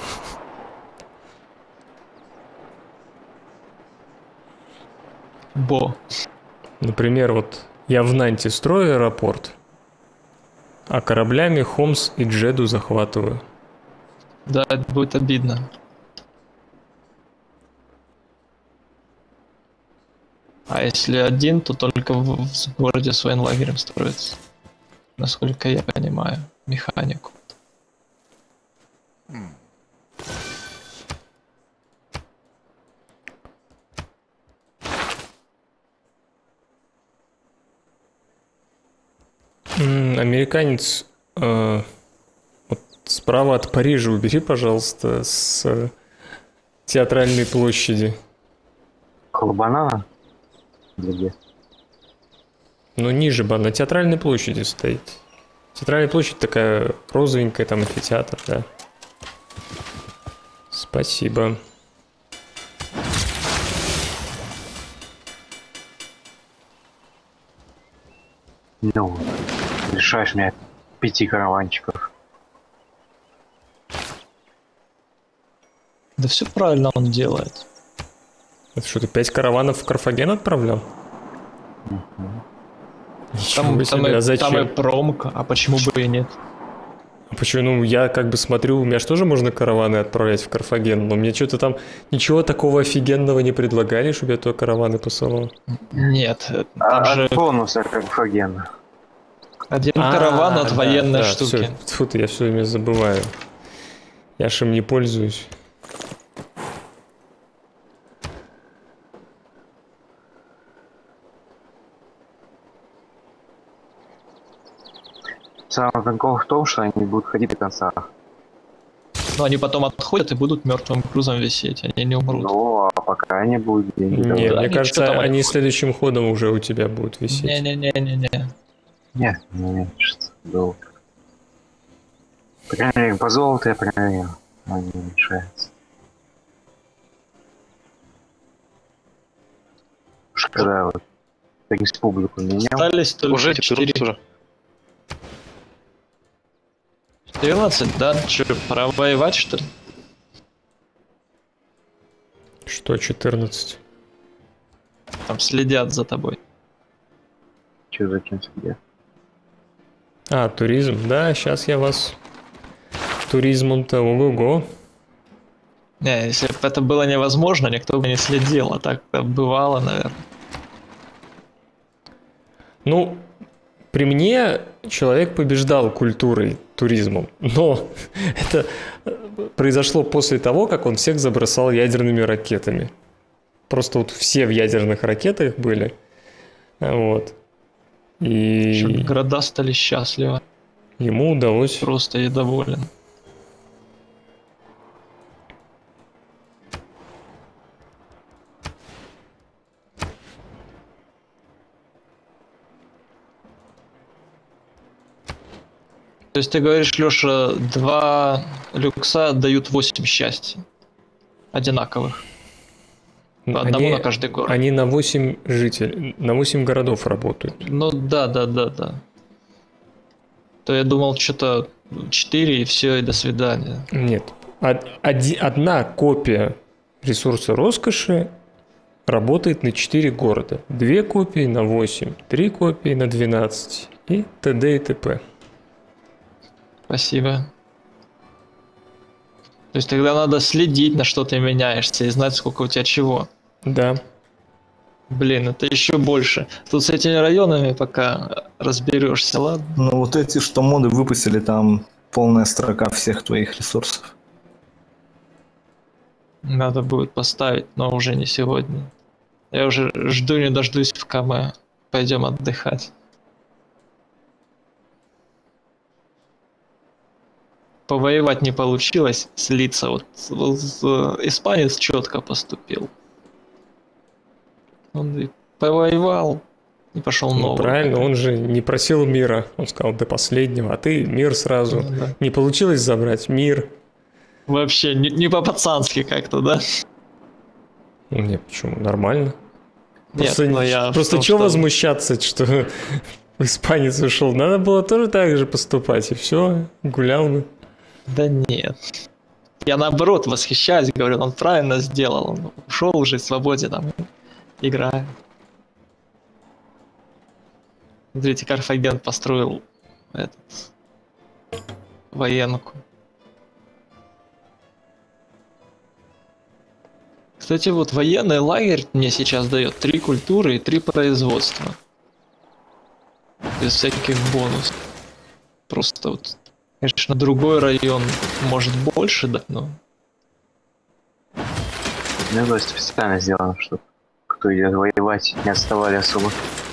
Бо. Например, вот я в Нанте строю аэропорт, а кораблями Хомс и Джеду захватываю. Да, это будет обидно. А если один, то только в городе с военлагерем строится. Насколько я понимаю механику. Американец, вот справа от Парижа убери, пожалуйста, с театральной площади. Около банана? Где? Ну, ниже бы, на театральной площади стоит. Театральная площадь такая розовенькая, там амфитеатр, да. Спасибо. Ну, лишаешь меня 5 караванчиков. Да все правильно он делает. Это что, ты 5 караванов в Карфаген отправлял? Ничего себе, а зачем? там и промка, а почему бы и нет? А почему? Ну, я как бы смотрю, у меня же тоже можно караваны отправлять в Карфаген, но мне что-то там ничего такого офигенного не предлагали, чтобы я туда караваны посылал. Нет, там же От бонуса Карфагена. один караван от военной да, штуки. Тьфу ты, я все время забываю. Я ж им не пользуюсь. Самое прикол в том, что они будут ходить до конца. Но они потом отходят и будут мертвым грузом висеть, они не умрут. Ну, а пока они будут деньги Нет, давать. мне они кажется, что там они отходят? следующим ходом уже у тебя будут висеть. Не-не-не-не-не. Нет, не меньшится. Долг. По крайней мере, по золоту я проверил. Он не уменьшается. Уж когда вот республику менял. Остались только Уже 4. 14 уже. 14, да? Че, пора воевать, что ли? Что 14? Там следят за тобой. Че за кем себе? А, туризм. Да, сейчас я вас туризмом-то ого-го. Не, если бы это было невозможно, никто бы не следил, а так бывало, наверное. Ну, при мне человек побеждал культурой, туризмом, но это произошло после того, как он всех забросал ядерными ракетами. Просто вот все в ядерных ракетах были. Вот. Причем И города стали счастливы. ему удалось... Просто и доволен. То есть ты говоришь, Лёша, 2 люкса дают 8 счастья. Одинаковых. По одному на каждый город. Они на 8 жителей, на 8 городов работают. Ну да. То я думал, что-то 4 и все, и до свидания. Нет. Одна копия ресурса роскоши работает на 4 города. 2 копии на 8, 3 копии на 12 и т.д. и т.п. Спасибо. То есть тогда надо следить, на что ты меняешься, и знать, сколько у тебя чего. Да. Блин, это еще больше. Тут с этими районами пока разберешься, ладно? Ну вот эти, что моды выпустили, там полная строка всех твоих ресурсов. Надо будет поставить, но уже не сегодня. Я уже жду не дождусь в КМ. Пойдем отдыхать. Повоевать не получилось, слиться. Вот испанец четко поступил. Он и повоевал и пошел Ну, новый. правильно, он же не просил мира. Он сказал до последнего, а ты мир сразу. Да. Не получилось забрать мир. Вообще не по-пацански как-то, да? Ну, нет, почему? Нормально. Нет, но я... Просто чего возмущаться, что испанец ушел? Надо было тоже так же поступать, и все, гулял бы. Да нет. Я наоборот восхищаюсь, говорю, он правильно сделал. Он ушел уже в свободе там, играет. Смотрите, Карфаген построил военку. Кстати, вот военный лагерь мне сейчас дает 3 культуры и 3 производства. Без всяких бонусов. Просто вот, конечно, другой район может больше дать, но... Ну, то есть специально сделано, чтобы кто идет воевать, не отставали особо.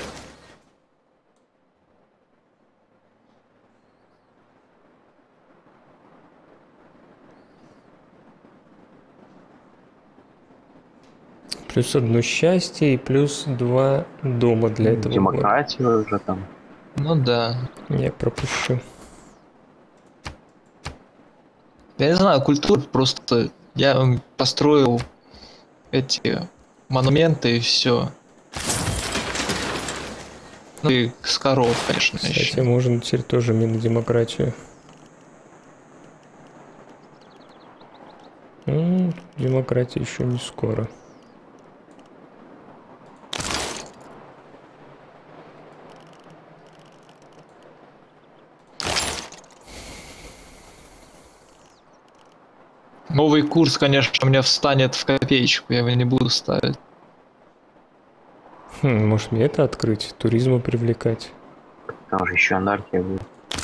Плюс 1 счастье и плюс 2 дома для этого. Демократию уже там. Ну да. Не пропущу. Я не знаю, культуру просто... Я построил эти монументы и все. Ну и с коров, конечно, Кстати, еще. можно теперь тоже демократию. Демократия еще не скоро. Новый курс, конечно, у меня встанет в копеечку, я его не буду ставить. Может мне это открыть? Туризма привлекать? Там же еще анархия будет.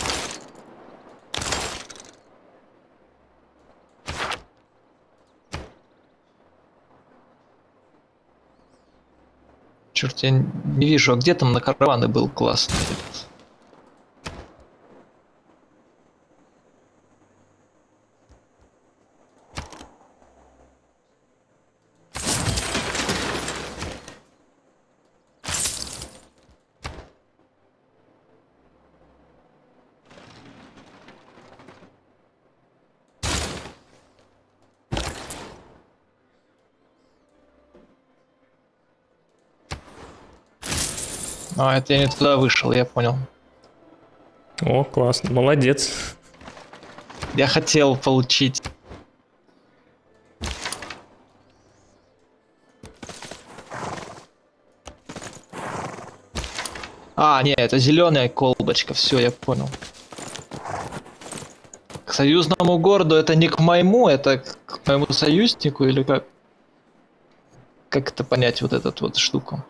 Черт, я не вижу, а где там на караваны был классный? А, это я не туда вышел, я понял. О, классно, молодец. Я хотел получить. А, не, это зеленая колбочка, все, я понял. К союзному городу это не к моему, это к моему союзнику или как? Как это понять, вот эту вот штуку?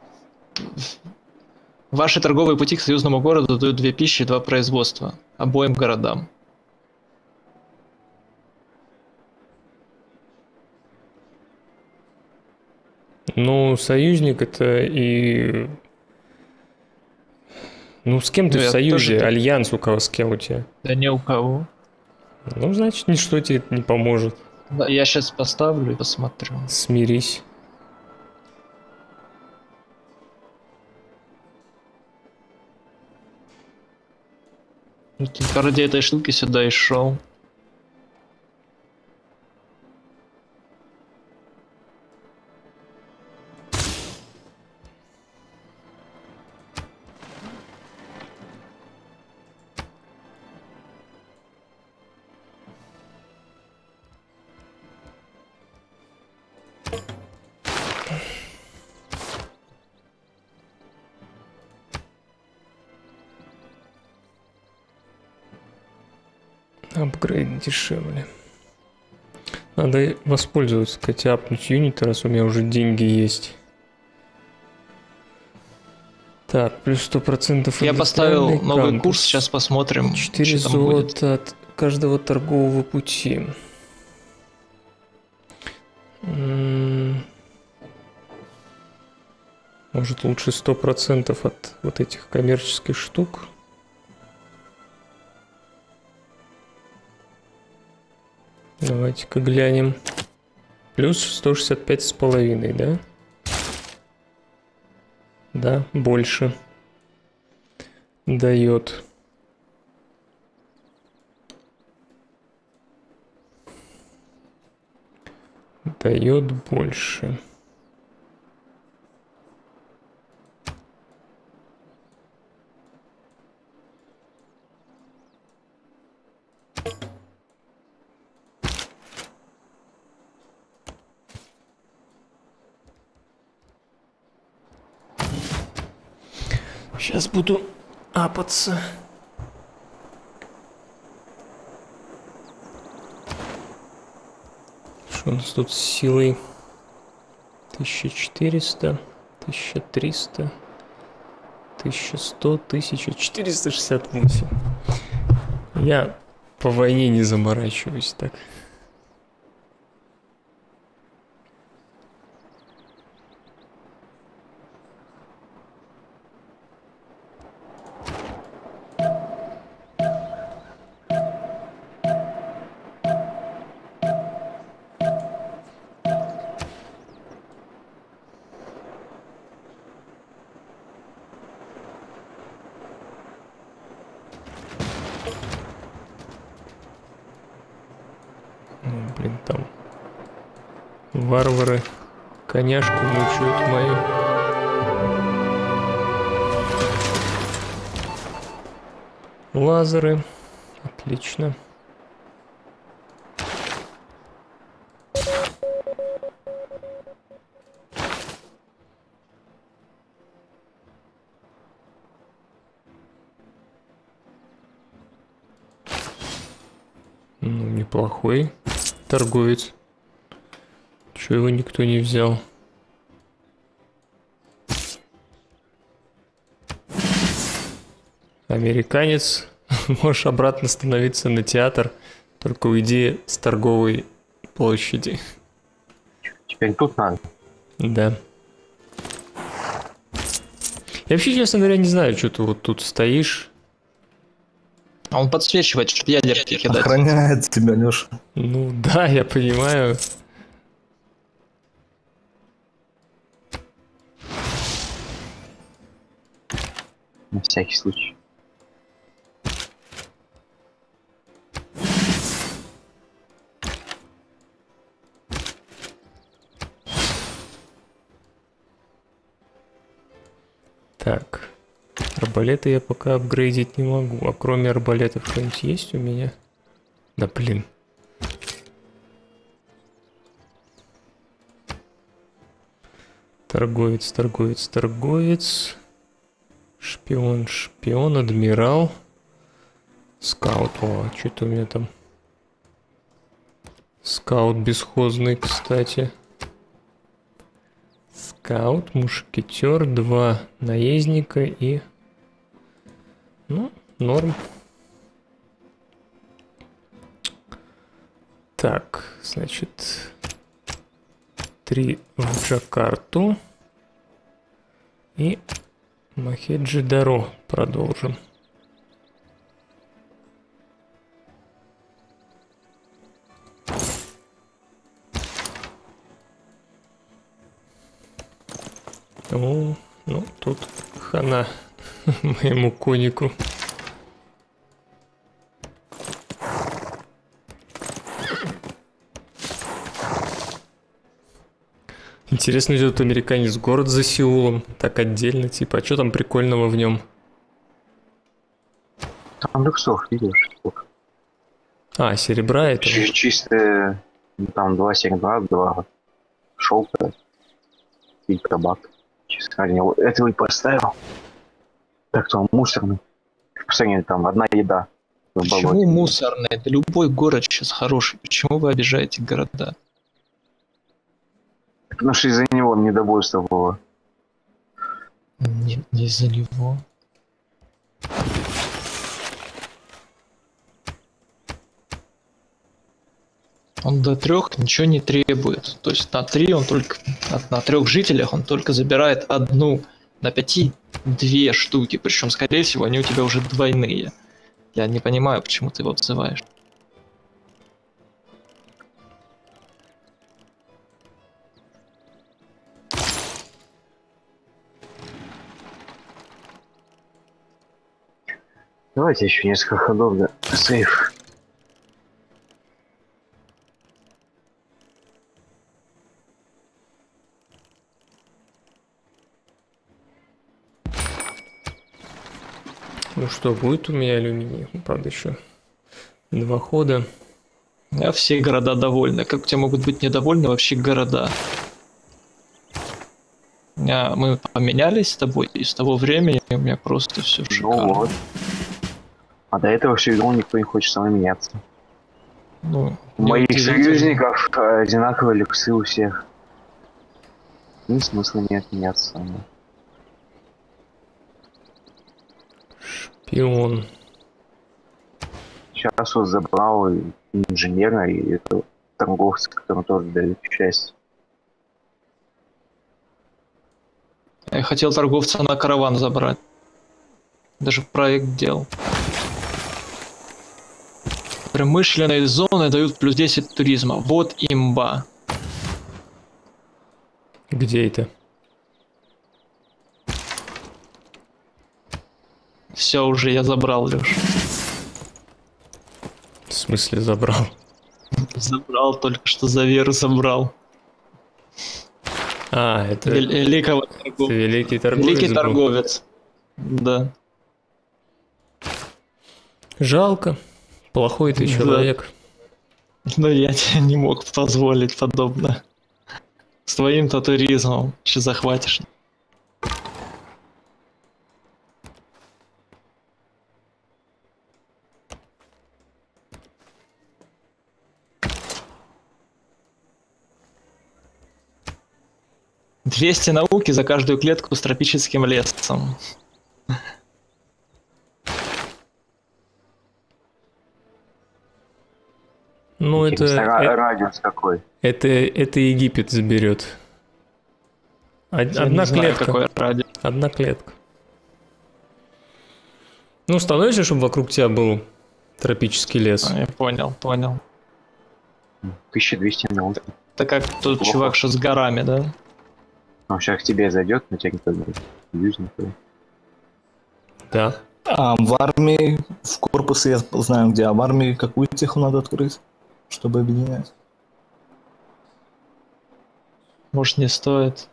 Ваши торговые пути к союзному городу дают 2 пищи и 2 производства. Обоим городам. Ну, союзник это и... Ну, с кем ты Ну, в я союзе? тоже- Альянс у кого, с кем у тебя? Да ни у кого. Ну, значит, ничто тебе это не поможет. Да, я сейчас поставлю и посмотрю. Смирись. Только ради этой штуки сюда и шел. Апгрейд дешевле. Надо воспользоваться, кстати, апнуть юниты, раз у меня уже деньги есть. Так, плюс 100%. Я поставил индустриальный новый кампус. курс, сейчас посмотрим, 4 что там будет. золота от каждого торгового пути. Может, лучше 100% от вот этих коммерческих штук. Давайте-ка глянем. Плюс 165,5, да? Да, больше. Дает. Дает больше. Сейчас буду апаться. Что у нас тут с силой? 1400, 1300, 1100, 1468. Я по войне не заморачиваюсь так. Блин, там варвары коняшку мучают мою. Лазеры. Отлично. Ну, неплохой торговец. Чего его никто не взял? Американец, можешь обратно становиться на театр, только уйди с торговой площади. Теперь тут надо. Да. Я вообще, честно говоря, не знаю, что ты вот тут стоишь. А он подсвечивает, чтобы ядерки кидать. Охраняет тебя, Леша. Ну да, я понимаю. На всякий случай. Так. Арбалеты я пока апгрейдить не могу. А кроме арбалетов что-нибудь есть у меня? Да блин. Торговец, торговец, торговец. Шпион, шпион, адмирал. Скаут. О, что-то у меня там. Скаут бесхозный, кстати. Скаут, мушкетер, 2 наездника и... Ну, норм. Так, значит... 3 в Джакарту. И Мохеджидаро продолжим. О, ну тут хана моему конику. Интересно, идет американец город за Сеулом, так отдельно, типа, а что там прикольного в нем? Там люксов, видишь? Сколько? А, серебра это? Чистые, ну, там 2 серебра, 2 шелка и табак. Честно говоря, этого и поставил. Так-то он мусорный. По сравнению, там одна еда. Почему мусорный? Это любой город сейчас хороший. Почему вы обижаете города? Потому что из-за него недовольство было. Не из-за него. Он до 3 ничего не требует. То есть на 3 он только... На 3 жителях он только забирает одну. На 5 2 штуки. Причем, скорее всего, они у тебя уже двойные. Я не понимаю, почему ты его обзываешь. Давайте еще несколько ходов, да. Сейф. Ну что, будет у меня алюминий? Правда, еще 2 хода. А все города довольны. Как у тебя могут быть недовольны вообще города? Мы поменялись с тобой, и с того времени у меня просто все шикарно. Ну вот. А до этого всю игру никто не хочет со мной меняться. Ну, У моих союзников одинаковые люксы у всех. Ни смысла нет меняться со мной. Пион. Сейчас вот забрал и инженера и это торговца, которому тоже дают часть. Я хотел торговца на караван забрать. Даже проект делал. Промышленные зоны дают плюс 10 туризма. Вот имба. Где это? Все уже я забрал, Леш. В смысле забрал? Забрал, только что за веру забрал. А, это Великий торговец. Великий был. торговец. Да. Жалко. Плохой ты Да. человек. Но я тебе не мог позволить подобное. С твоим-то туризмом еще захватишь. «200 науки за каждую клетку с тропическим лесом». Ну, Радиус какой? это Египет заберет. Я Одна не знаю, клетка. какой радиус. Одна клетка. Ну, становишься, чтобы вокруг тебя был тропический лес. Я понял. 1200 науки. Это как тот Плохо. чувак, что с горами, да? Он сейчас к тебе зайдет, но тебя никто не юзит никто. Да. А в армии, в корпусе я знаю где, а в армии какую теху надо открыть, чтобы объединять? Может, не стоит.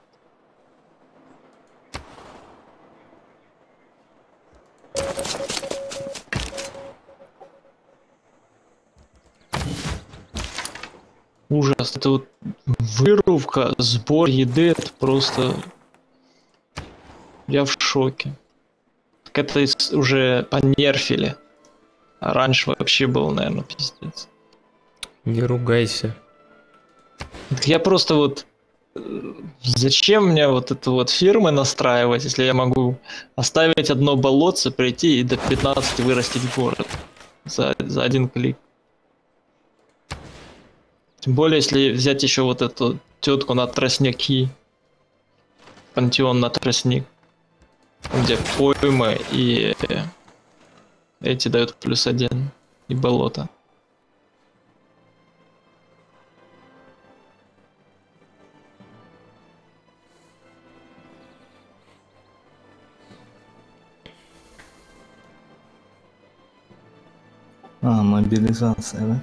Ужас, это вот вырубка, сбор еды, это просто... Я в шоке. Так это уже понерфили. А раньше вообще был, наверное, пиздец. Не ругайся. Так я просто вот... Зачем мне вот эту вот фирмы настраивать, если я могу оставить одно болотце, прийти и до 15 вырастить город за один клик. Тем более, если взять еще вот эту тетку на тростники. Пантеон на тростник. Где поймы и эти дают +1. И болото. А, мобилизация, да?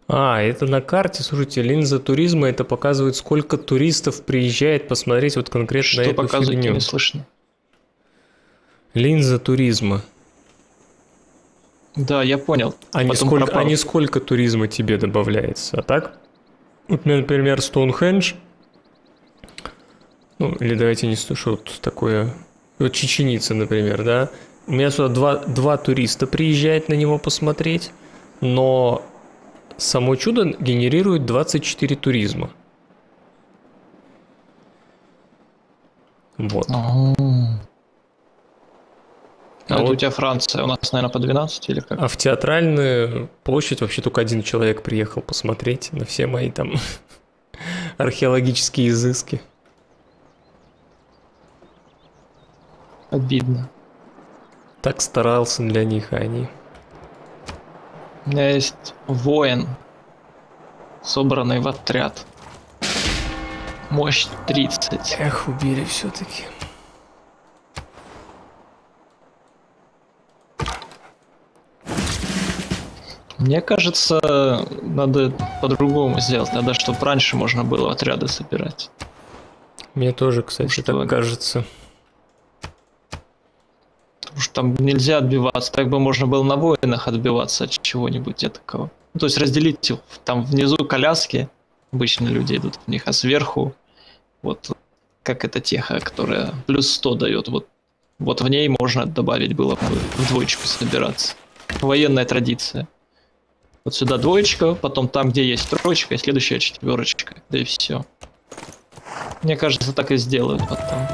А, это на карте, слушайте, линза туризма, это показывает, сколько туристов приезжает посмотреть вот конкретно Что эту показывает, фигню. не слышно. Линза туризма. Да, я понял. А не сколько туризма тебе добавляется, а так? Вот, например, Стоунхендж, ну, или давайте не что такое, вот Чеченица, например, да, у меня сюда два туриста приезжает на него посмотреть, но само чудо генерирует 24 туризма. Вот. А вот у тебя Франция, у нас, наверное, по 12 или как? А в театральную площадь вообще только один человек приехал посмотреть на все мои там археологические изыски. Обидно. Так старался для них, а они... У меня есть воин, собранный в отряд. Мощь 30. Эх, убили все-таки. Мне кажется, надо по-другому сделать. Надо, чтобы раньше можно было отряды собирать. Мне тоже, кстати, Что? так кажется. Потому что там нельзя отбиваться. Так бы можно было на воинах отбиваться от чего-нибудь такого. Ну, то есть разделить их. Там внизу коляски, обычно люди идут в них, а сверху вот как эта теха, которая плюс 100 дает. Вот в ней можно добавить было бы в двоечку собираться. Военная традиция. Вот сюда двоечка, потом там, где есть троечка, и следующая четверочка. Да и все. Мне кажется, так и сделают потом.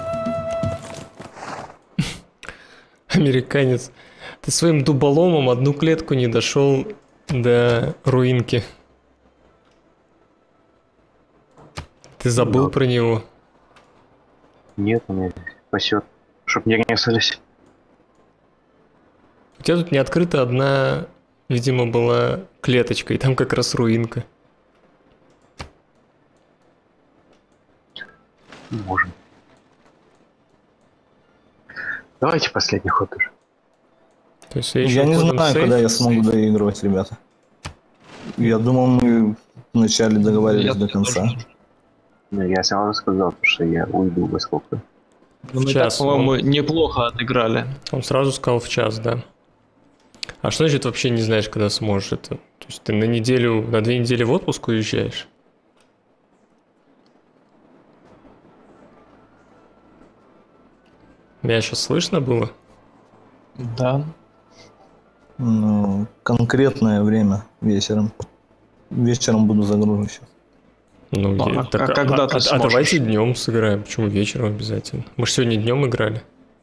Американец, ты своим дуболомом одну клетку не дошел до руинки. Ты забыл про него? Нет, у меня спасет, чтоб не резались. У тебя тут не открыта одна, видимо, была клеточка, и там как раз руинка. Можем. Давайте последний ход уже. То есть Я не знаю, когда я смогу доигрывать, ребята. Я думал, мы вначале договаривались до конца. Ну, я сразу сказал, что я уйду во сколько. Ну, мы так, по-моему, неплохо отыграли. Он сразу сказал в час, да. А что значит вообще не знаешь, когда сможешь это? То есть ты на 2 недели в отпуск уезжаешь? Меня сейчас слышно было? Да. Ну, конкретное время вечером. Вечером буду загружен сейчас. Ну, когда ты сможешь? Давайте днем сыграем. Почему вечером обязательно? Мы же сегодня днем играли.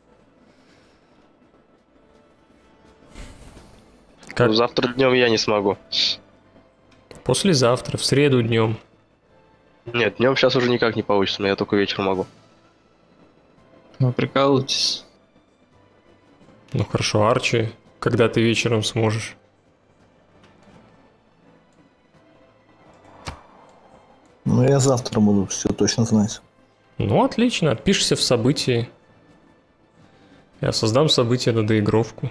Как? Ну, завтра днем я не смогу. Послезавтра, в среду днем. Нет, днем сейчас уже никак не получится, но я только вечером могу. Вы прикалываетесь. Ну хорошо, Арчи, когда ты вечером сможешь? Ну, я завтра буду все точно знать. Ну, отлично, отпишешься в событии. Я создам событие на доигровку.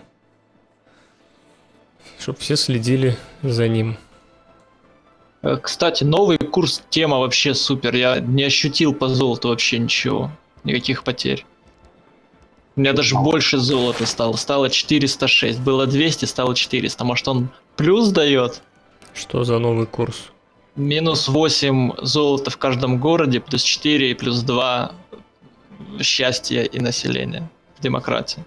Чтоб все следили за ним. Кстати, новый курс тема вообще супер. Я не ощутил по золоту вообще ничего. Никаких потерь. У меня даже больше золота стало. Стало 406. Было 200, стало 400. Может, он плюс дает? Что за новый курс? Минус 8 золота в каждом городе, плюс 4 и плюс 2 счастья и населения в демократии.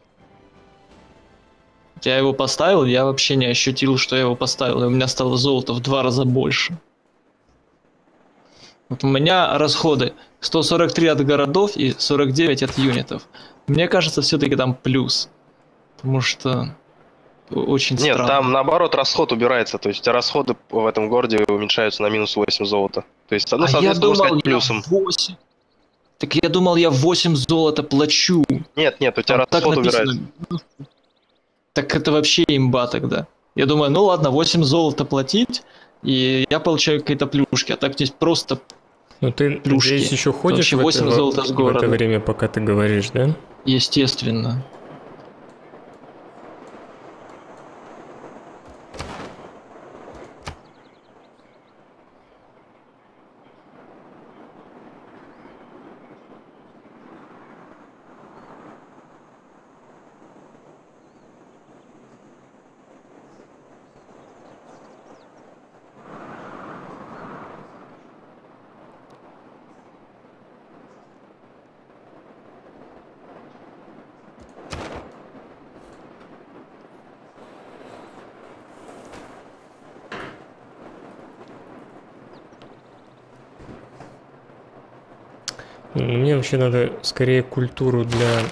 Я его поставил, я вообще не ощутил, что я его поставил. И у меня стало золото в 2 раза больше. Вот у меня расходы 143 от городов и 49 от юнитов. Мне кажется, все-таки там плюс. Потому что очень странно. Нет, там наоборот расход убирается. То есть расходы в этом городе уменьшаются на минус 8 золота. То есть, ну, соответственно, можно сказать плюсом. 8. Так я думал, я 8 золота плачу. Нет, у тебя Так расход написано. убирается. Так это вообще имба тогда. Я думаю, ну ладно, 8 золота платить, и я получаю какие-то плюшки. А так здесь просто Ну ты плюшки. здесь еще ходишь Вообще 8 золота с в города. это время, пока ты говоришь, да? Естественно. Мне вообще надо скорее культуру для...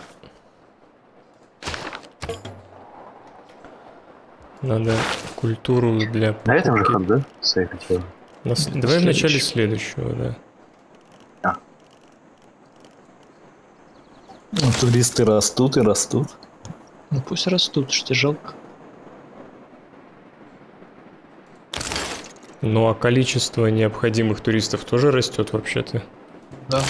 Надо культуру для... На этом же покупки. ход, да? Сейф хотел. Давай в начале следующего, да. Ну, туристы растут и растут. Ну пусть растут, что жалко. Ну а количество необходимых туристов тоже растет вообще-то. Да.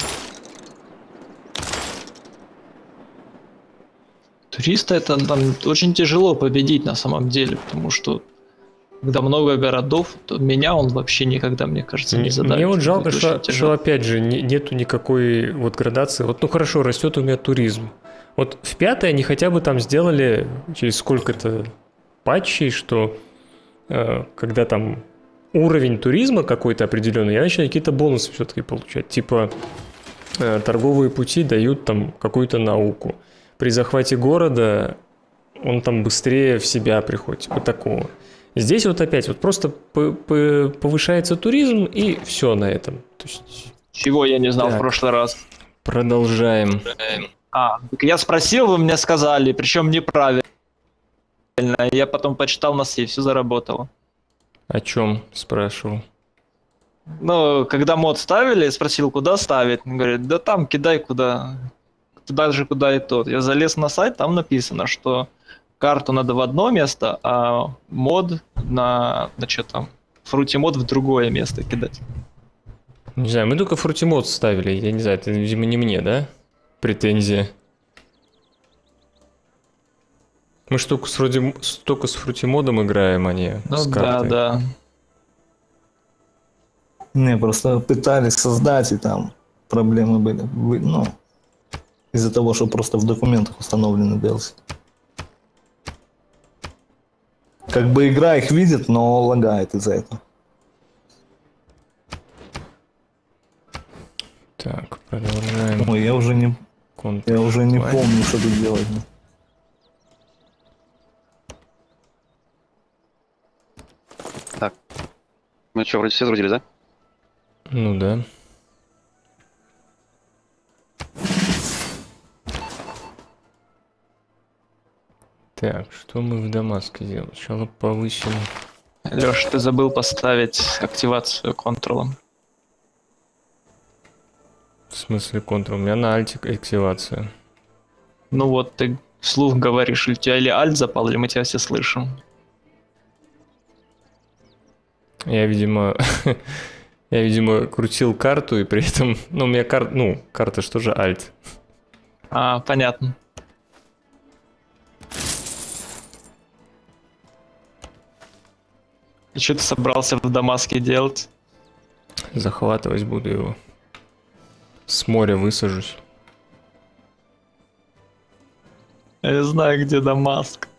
Туриста это там очень тяжело победить на самом деле, потому что когда много городов, то меня он вообще никогда, мне кажется, не задавит. Мне вот жалко, Это очень что тяжело. опять же нету никакой вот градации. Вот, ну хорошо, растет у меня туризм. Вот в 5 они хотя бы там сделали через сколько-то патчей, что когда там уровень туризма какой-то определенный, я начинаю какие-то бонусы все-таки получать. Типа торговые пути дают там какую-то науку. При захвате города он там быстрее в себя приходит. Типа такого. Здесь вот опять вот просто повышается туризм и все на этом. То есть... Чего я не знал Так. в прошлый раз. Продолжаем. Так я спросил, вы мне сказали, причем неправильно. Я потом почитал на сейф, все заработало. О чем спрашивал? Ну, когда мод ставили, спросил, куда ставить. Он говорит, да там кидай куда. Туда же, куда и тот. Я залез на сайт, там написано, что карту надо в одно место, а мод на что там, фрутимод в другое место кидать. Не знаю, мы только фрутимод ставили. Я не знаю, это, видимо, не мне, да? Претензия. Мы ж только с фрутимодом играем, а не Ну с да, картой. да. Не, просто пытались создать, и там проблемы были. Ну, из-за того, что просто в документах установлены DLC. Как бы игра их видит, но лагает из-за этого. Так, продолжаем. Ой, я уже не Контр-Strike. помню, что тут делать. Мы что, вроде все загрузились, да? Ну да. Так, что мы в Дамаске сделаем? Сначала повысим. Лёш, ты забыл поставить активацию контролом. В смысле контур? У меня на альте активация. Ну вот, ты вслух говоришь, или у тебя или альт запал, или мы тебя все слышим. Я, видимо, крутил карту, и при этом... Ну, у меня карта что же альт. А, понятно. И что ты собрался в Дамаске делать? Захватывать буду его. С моря высажусь. Я знаю, где Дамаск.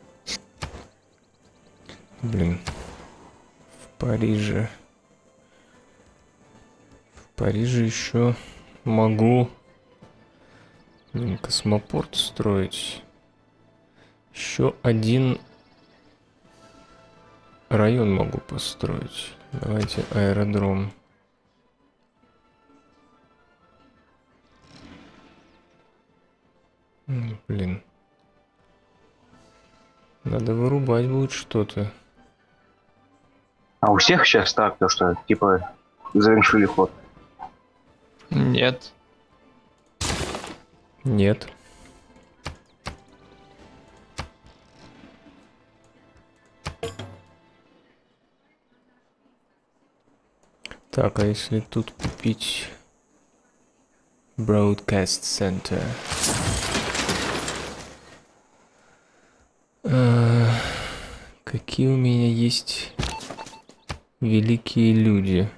Блин. В Париже еще могу космопорт строить. Еще один район могу построить. Давайте аэродром. Блин. Надо вырубать будет что-то. А у всех сейчас так, то что, типа, завершили ход. Нет. Нет. Так, а если тут купить Broadcast Center? Какие у меня есть великие люди?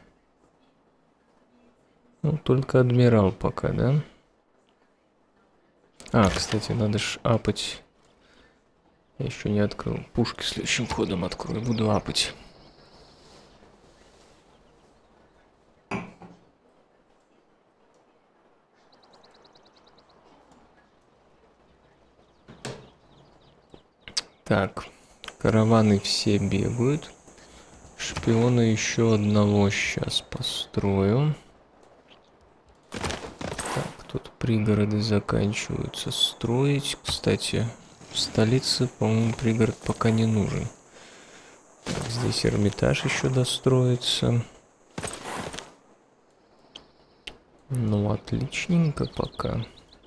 Ну, только адмирал пока, да? А, кстати, надо ж апать. Я еще не открыл. Пушки следующим ходом открою, буду апать. Так, караваны все бегают. Шпиона еще одного сейчас построю. Так, пригороды заканчиваются строить. Кстати, в столице, по-моему, пригород пока не нужен. Так, здесь Эрмитаж еще достроится. Ну, отличненько пока.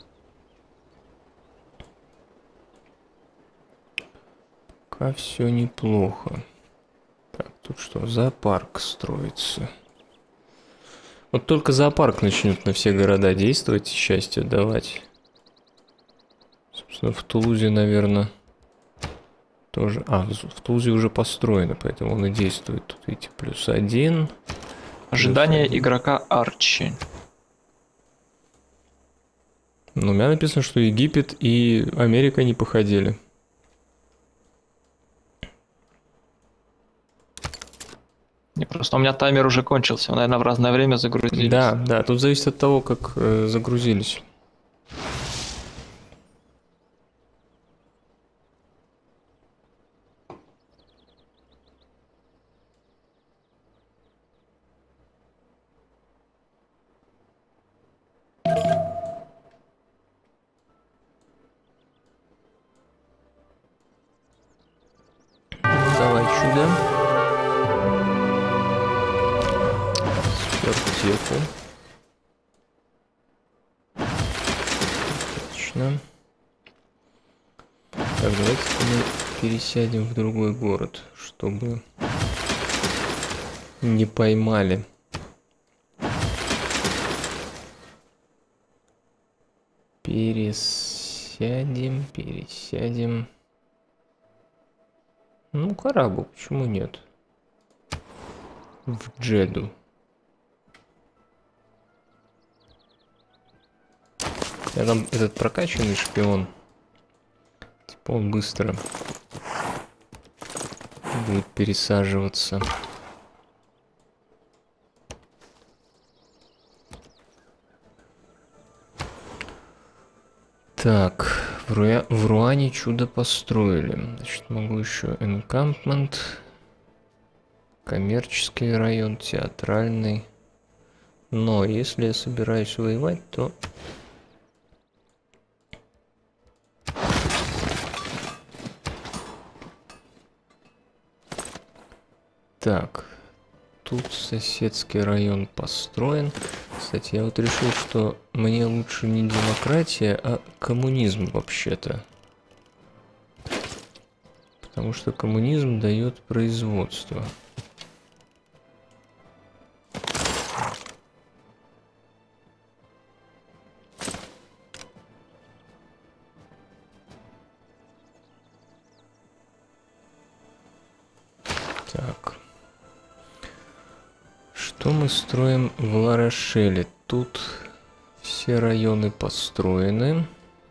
Пока все неплохо. Так, тут что, зоопарк строится. Вот только зоопарк начнет на все города действовать и счастье давать. Собственно, в Тулузе, наверное, тоже... А, в Тулузе уже построено, поэтому он и действует. Тут, видите, +1. Ожидание +1. игрока Арчи. Ну, у меня написано, что Египет и Америка не походили. Не, просто у меня таймер уже кончился, мы, наверное, в разное время загрузились. Да, да, тут зависит от того, как загрузились. Давай сюда. Аптеку. Отлично. Так, давайте мы пересядем в другой город, чтобы не поймали. Пересядем. Ну, Карабу, почему нет? В Джеду. Я там этот прокачанный шпион. Типа он быстро будет пересаживаться. Так, в Руане чудо построили. Значит, могу еще encampment, коммерческий район, театральный. Но если я собираюсь воевать, то... Так, тут соседский район построен. Кстати, я вот решил, что мне лучше не демократия, а коммунизм вообще-то. Потому что коммунизм дает производство. Так. Что мы строим в Ла-Рошеле? Тут все районы построены.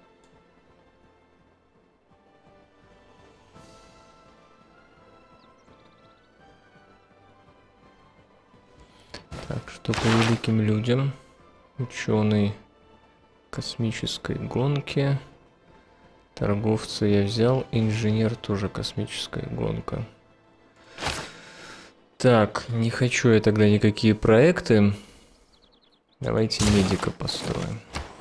Так, что по великим людям? Ученый космической гонки. Торговца я взял. Инженер тоже космическая гонка. Так, не хочу я тогда никакие проекты. Давайте медика построим.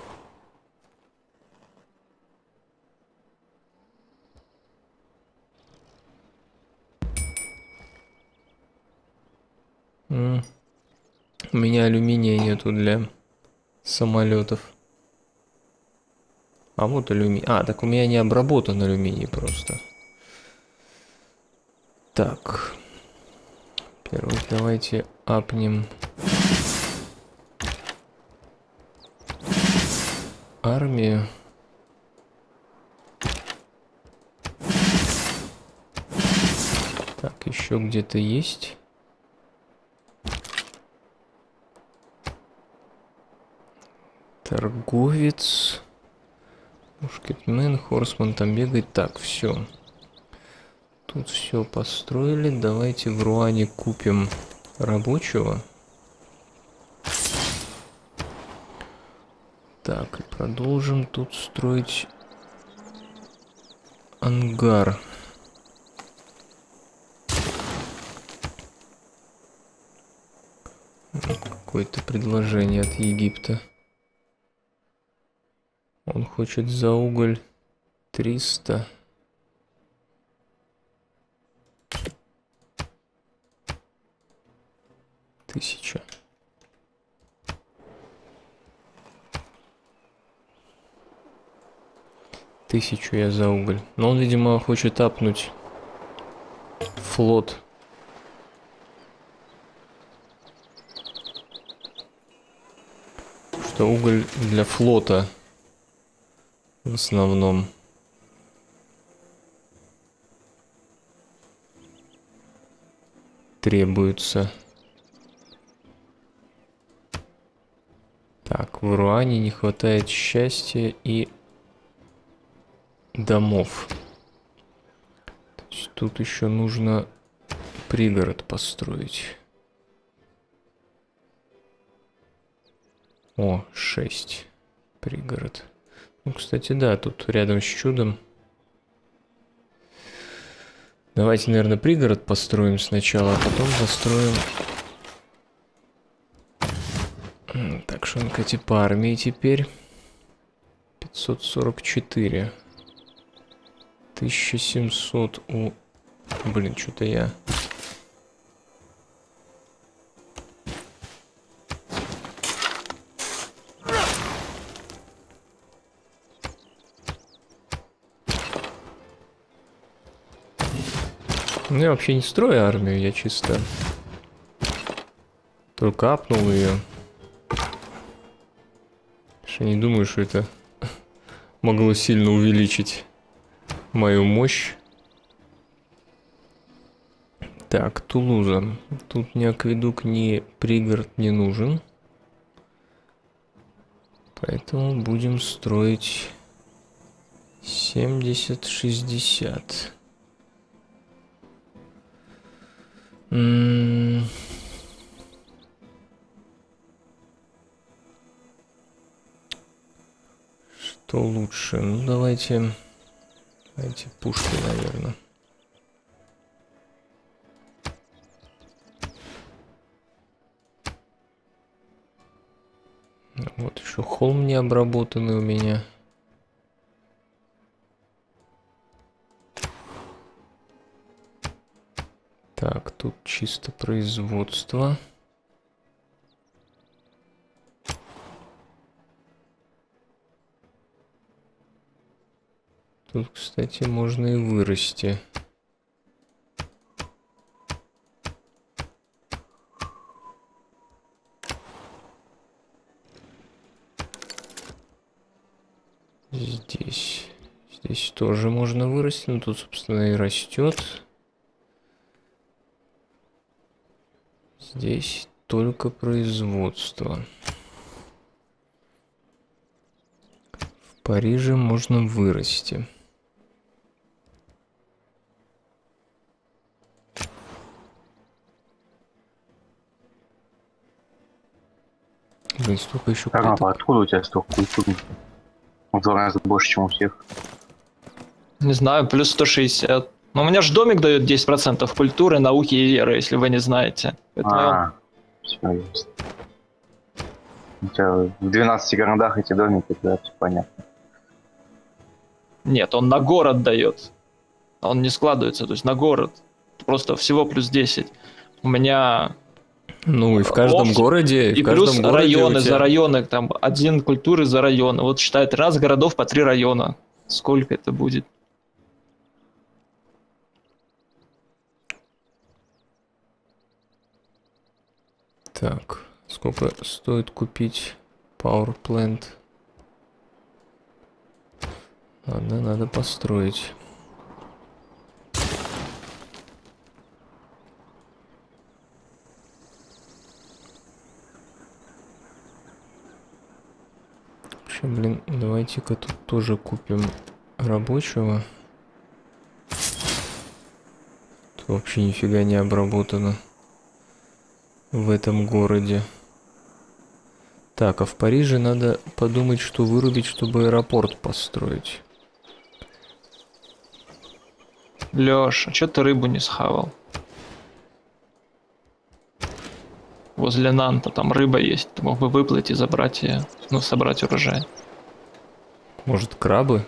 У меня алюминия нету для самолетов. А вот алюминий. А, так у меня не обработан алюминий просто. Так. Первый давайте апнем армию. Так, еще где-то есть. Торговец. Мушкетмен, Хорсман там бегает. Так, все. Тут все построили. Давайте в Руане купим рабочего. Так, и продолжим тут строить ангар. Какое-то предложение от Египта. Он хочет за уголь 300. Тысяча. Тысячу я за уголь. Но он, видимо, хочет апнуть флот. Что уголь для флота в основном. Требуется. Так, в Руане не хватает счастья и домов. То есть тут еще нужно пригород построить. О, 6 пригород. Ну, кстати, да, тут рядом с чудом. Давайте, наверное, пригород построим сначала, а потом построим... Так, шонка типа армии теперь. 544. 1700 у... Блин, что-то я... Ну, я вообще не строю армию, я чисто только апнул ее. Я не думаю, что это могло сильно увеличить мою мощь. Так, Тулуза. Тут ни акведук, ни пригород не нужен. Поэтому будем строить 70-60. Что лучше? Ну, давайте пушки, наверное. Вот еще холм не обработанный у меня. Так, тут чисто производство. Тут, кстати, можно и вырасти. Здесь тоже можно вырасти, но тут, собственно, и растет. Здесь только производство. В Париже можно вырасти. Блин, столько еще клеток. Откуда у тебя столько культур? В 2 раза больше, чем у всех. Не знаю, плюс 160. Но у меня же домик дает 10% культуры, науки и веры, если вы не знаете. Все ясно. У тебя в 12 городах эти домики, да, все понятно. Нет, он на город дает. Он не складывается, то есть на город. Просто всего плюс 10. У меня... Ну и в каждом городе... И плюс районы за районы, там 1 культуры за район. Вот считай, 13 городов по 3 района. Сколько это будет? Так, сколько стоит купить Power Plant? Ладно, надо построить. Вообще, блин, давайте-ка тут тоже купим рабочего. Тут вообще нифига не обработано в этом городе. Так, а в Париже надо подумать, что вырубить, чтобы аэропорт построить. Лёш, а чё ты рыбу не схавал? Возле Нанта там рыба есть. Ты мог бы выплыть и забрать ее. Ну, собрать урожай. Может, крабы?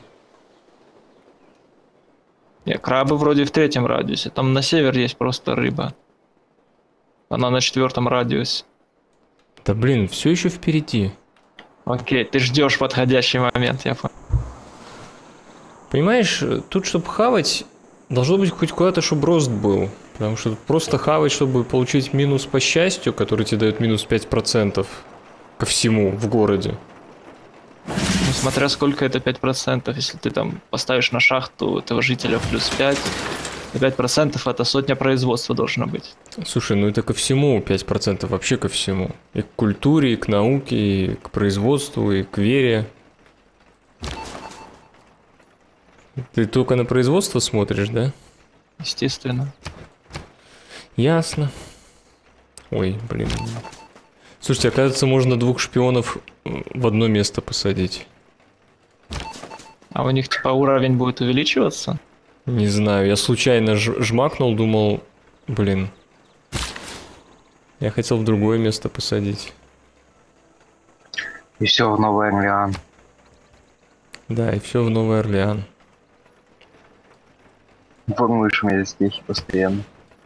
Не, крабы вроде в 3-м радиусе. Там на север есть просто рыба. Она на 4-м радиусе. Да блин, все еще впереди. Окей, ты ждешь подходящий момент, я понял. Понимаешь, тут, чтобы хавать, должно быть хоть куда-то, чтобы рост был. Потому что тут просто хавать, чтобы получить минус по счастью, который тебе дает минус 5% ко всему в городе. Ну, смотря сколько это 5%. Если ты там поставишь на шахту этого жителя плюс 5, и 5% это 100 производства должно быть. Слушай, ну это ко всему 5%, вообще ко всему. И к культуре, и к науке, и к производству, и к вере. Ты только на производство смотришь, да? Естественно. Ясно. Ой, блин. Слушайте, оказывается, можно 2 шпионов в одно место посадить. А у них типа уровень будет увеличиваться? Не знаю, я случайно жмакнул, думал, блин. Я хотел в другое место посадить. И все в Новый Орлеан. Да, и все в Новый Орлеан. Формулируешь мои стихи постоянно.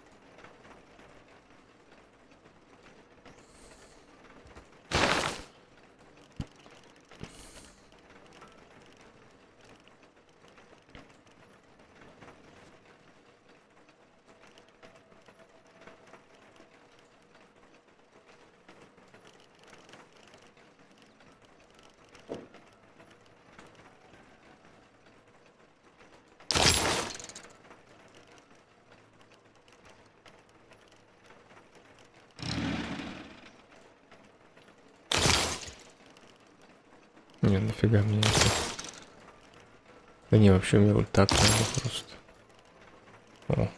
Не, нафига мне это? Да не, вообще мне вот так надо просто. О.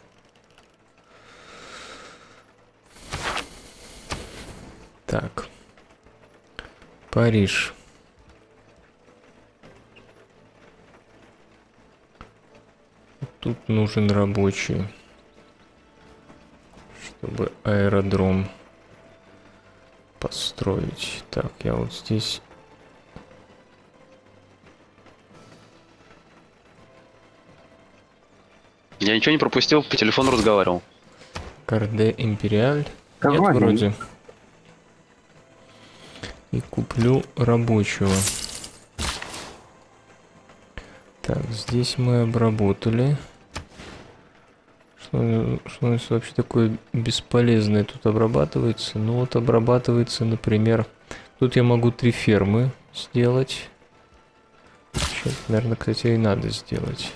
Так. Париж. Тут нужен рабочий, чтобы аэродром построить. Так, я вот здесь... Я ничего не пропустил, по телефону разговаривал. Карде Империаль. Да Нет, вроде. вроде. И куплю рабочего. Так, здесь мы обработали. Что у нас вообще такое бесполезное тут обрабатывается? Ну вот обрабатывается, например... Тут я могу 3 фермы сделать. Сейчас, наверное, кстати, и надо сделать.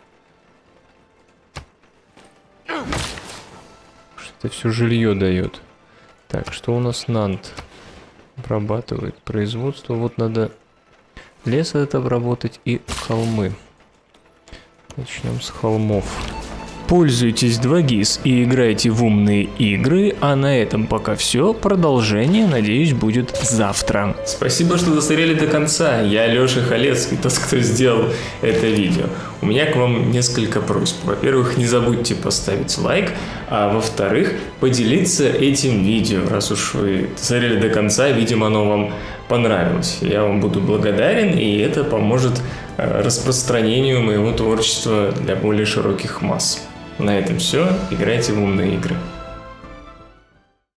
Это все жилье дает. Так, что у нас Нант обрабатывает? Производство. Вот надо лес этот обработать и холмы. Начнем с холмов. Пользуйтесь 2GIS и играйте в умные игры, а на этом пока все. Продолжение, надеюсь, будет завтра. Спасибо, что досмотрели до конца. Я Лёша Халецкий, тот, кто сделал это видео. У меня к вам несколько просьб. Во-первых, не забудьте поставить лайк, а во-вторых, поделиться этим видео. Раз уж вы досмотрели до конца, видимо, оно вам понравилось. Я вам буду благодарен, и это поможет распространению моего творчества для более широких масс. На этом все. Играйте в умные игры.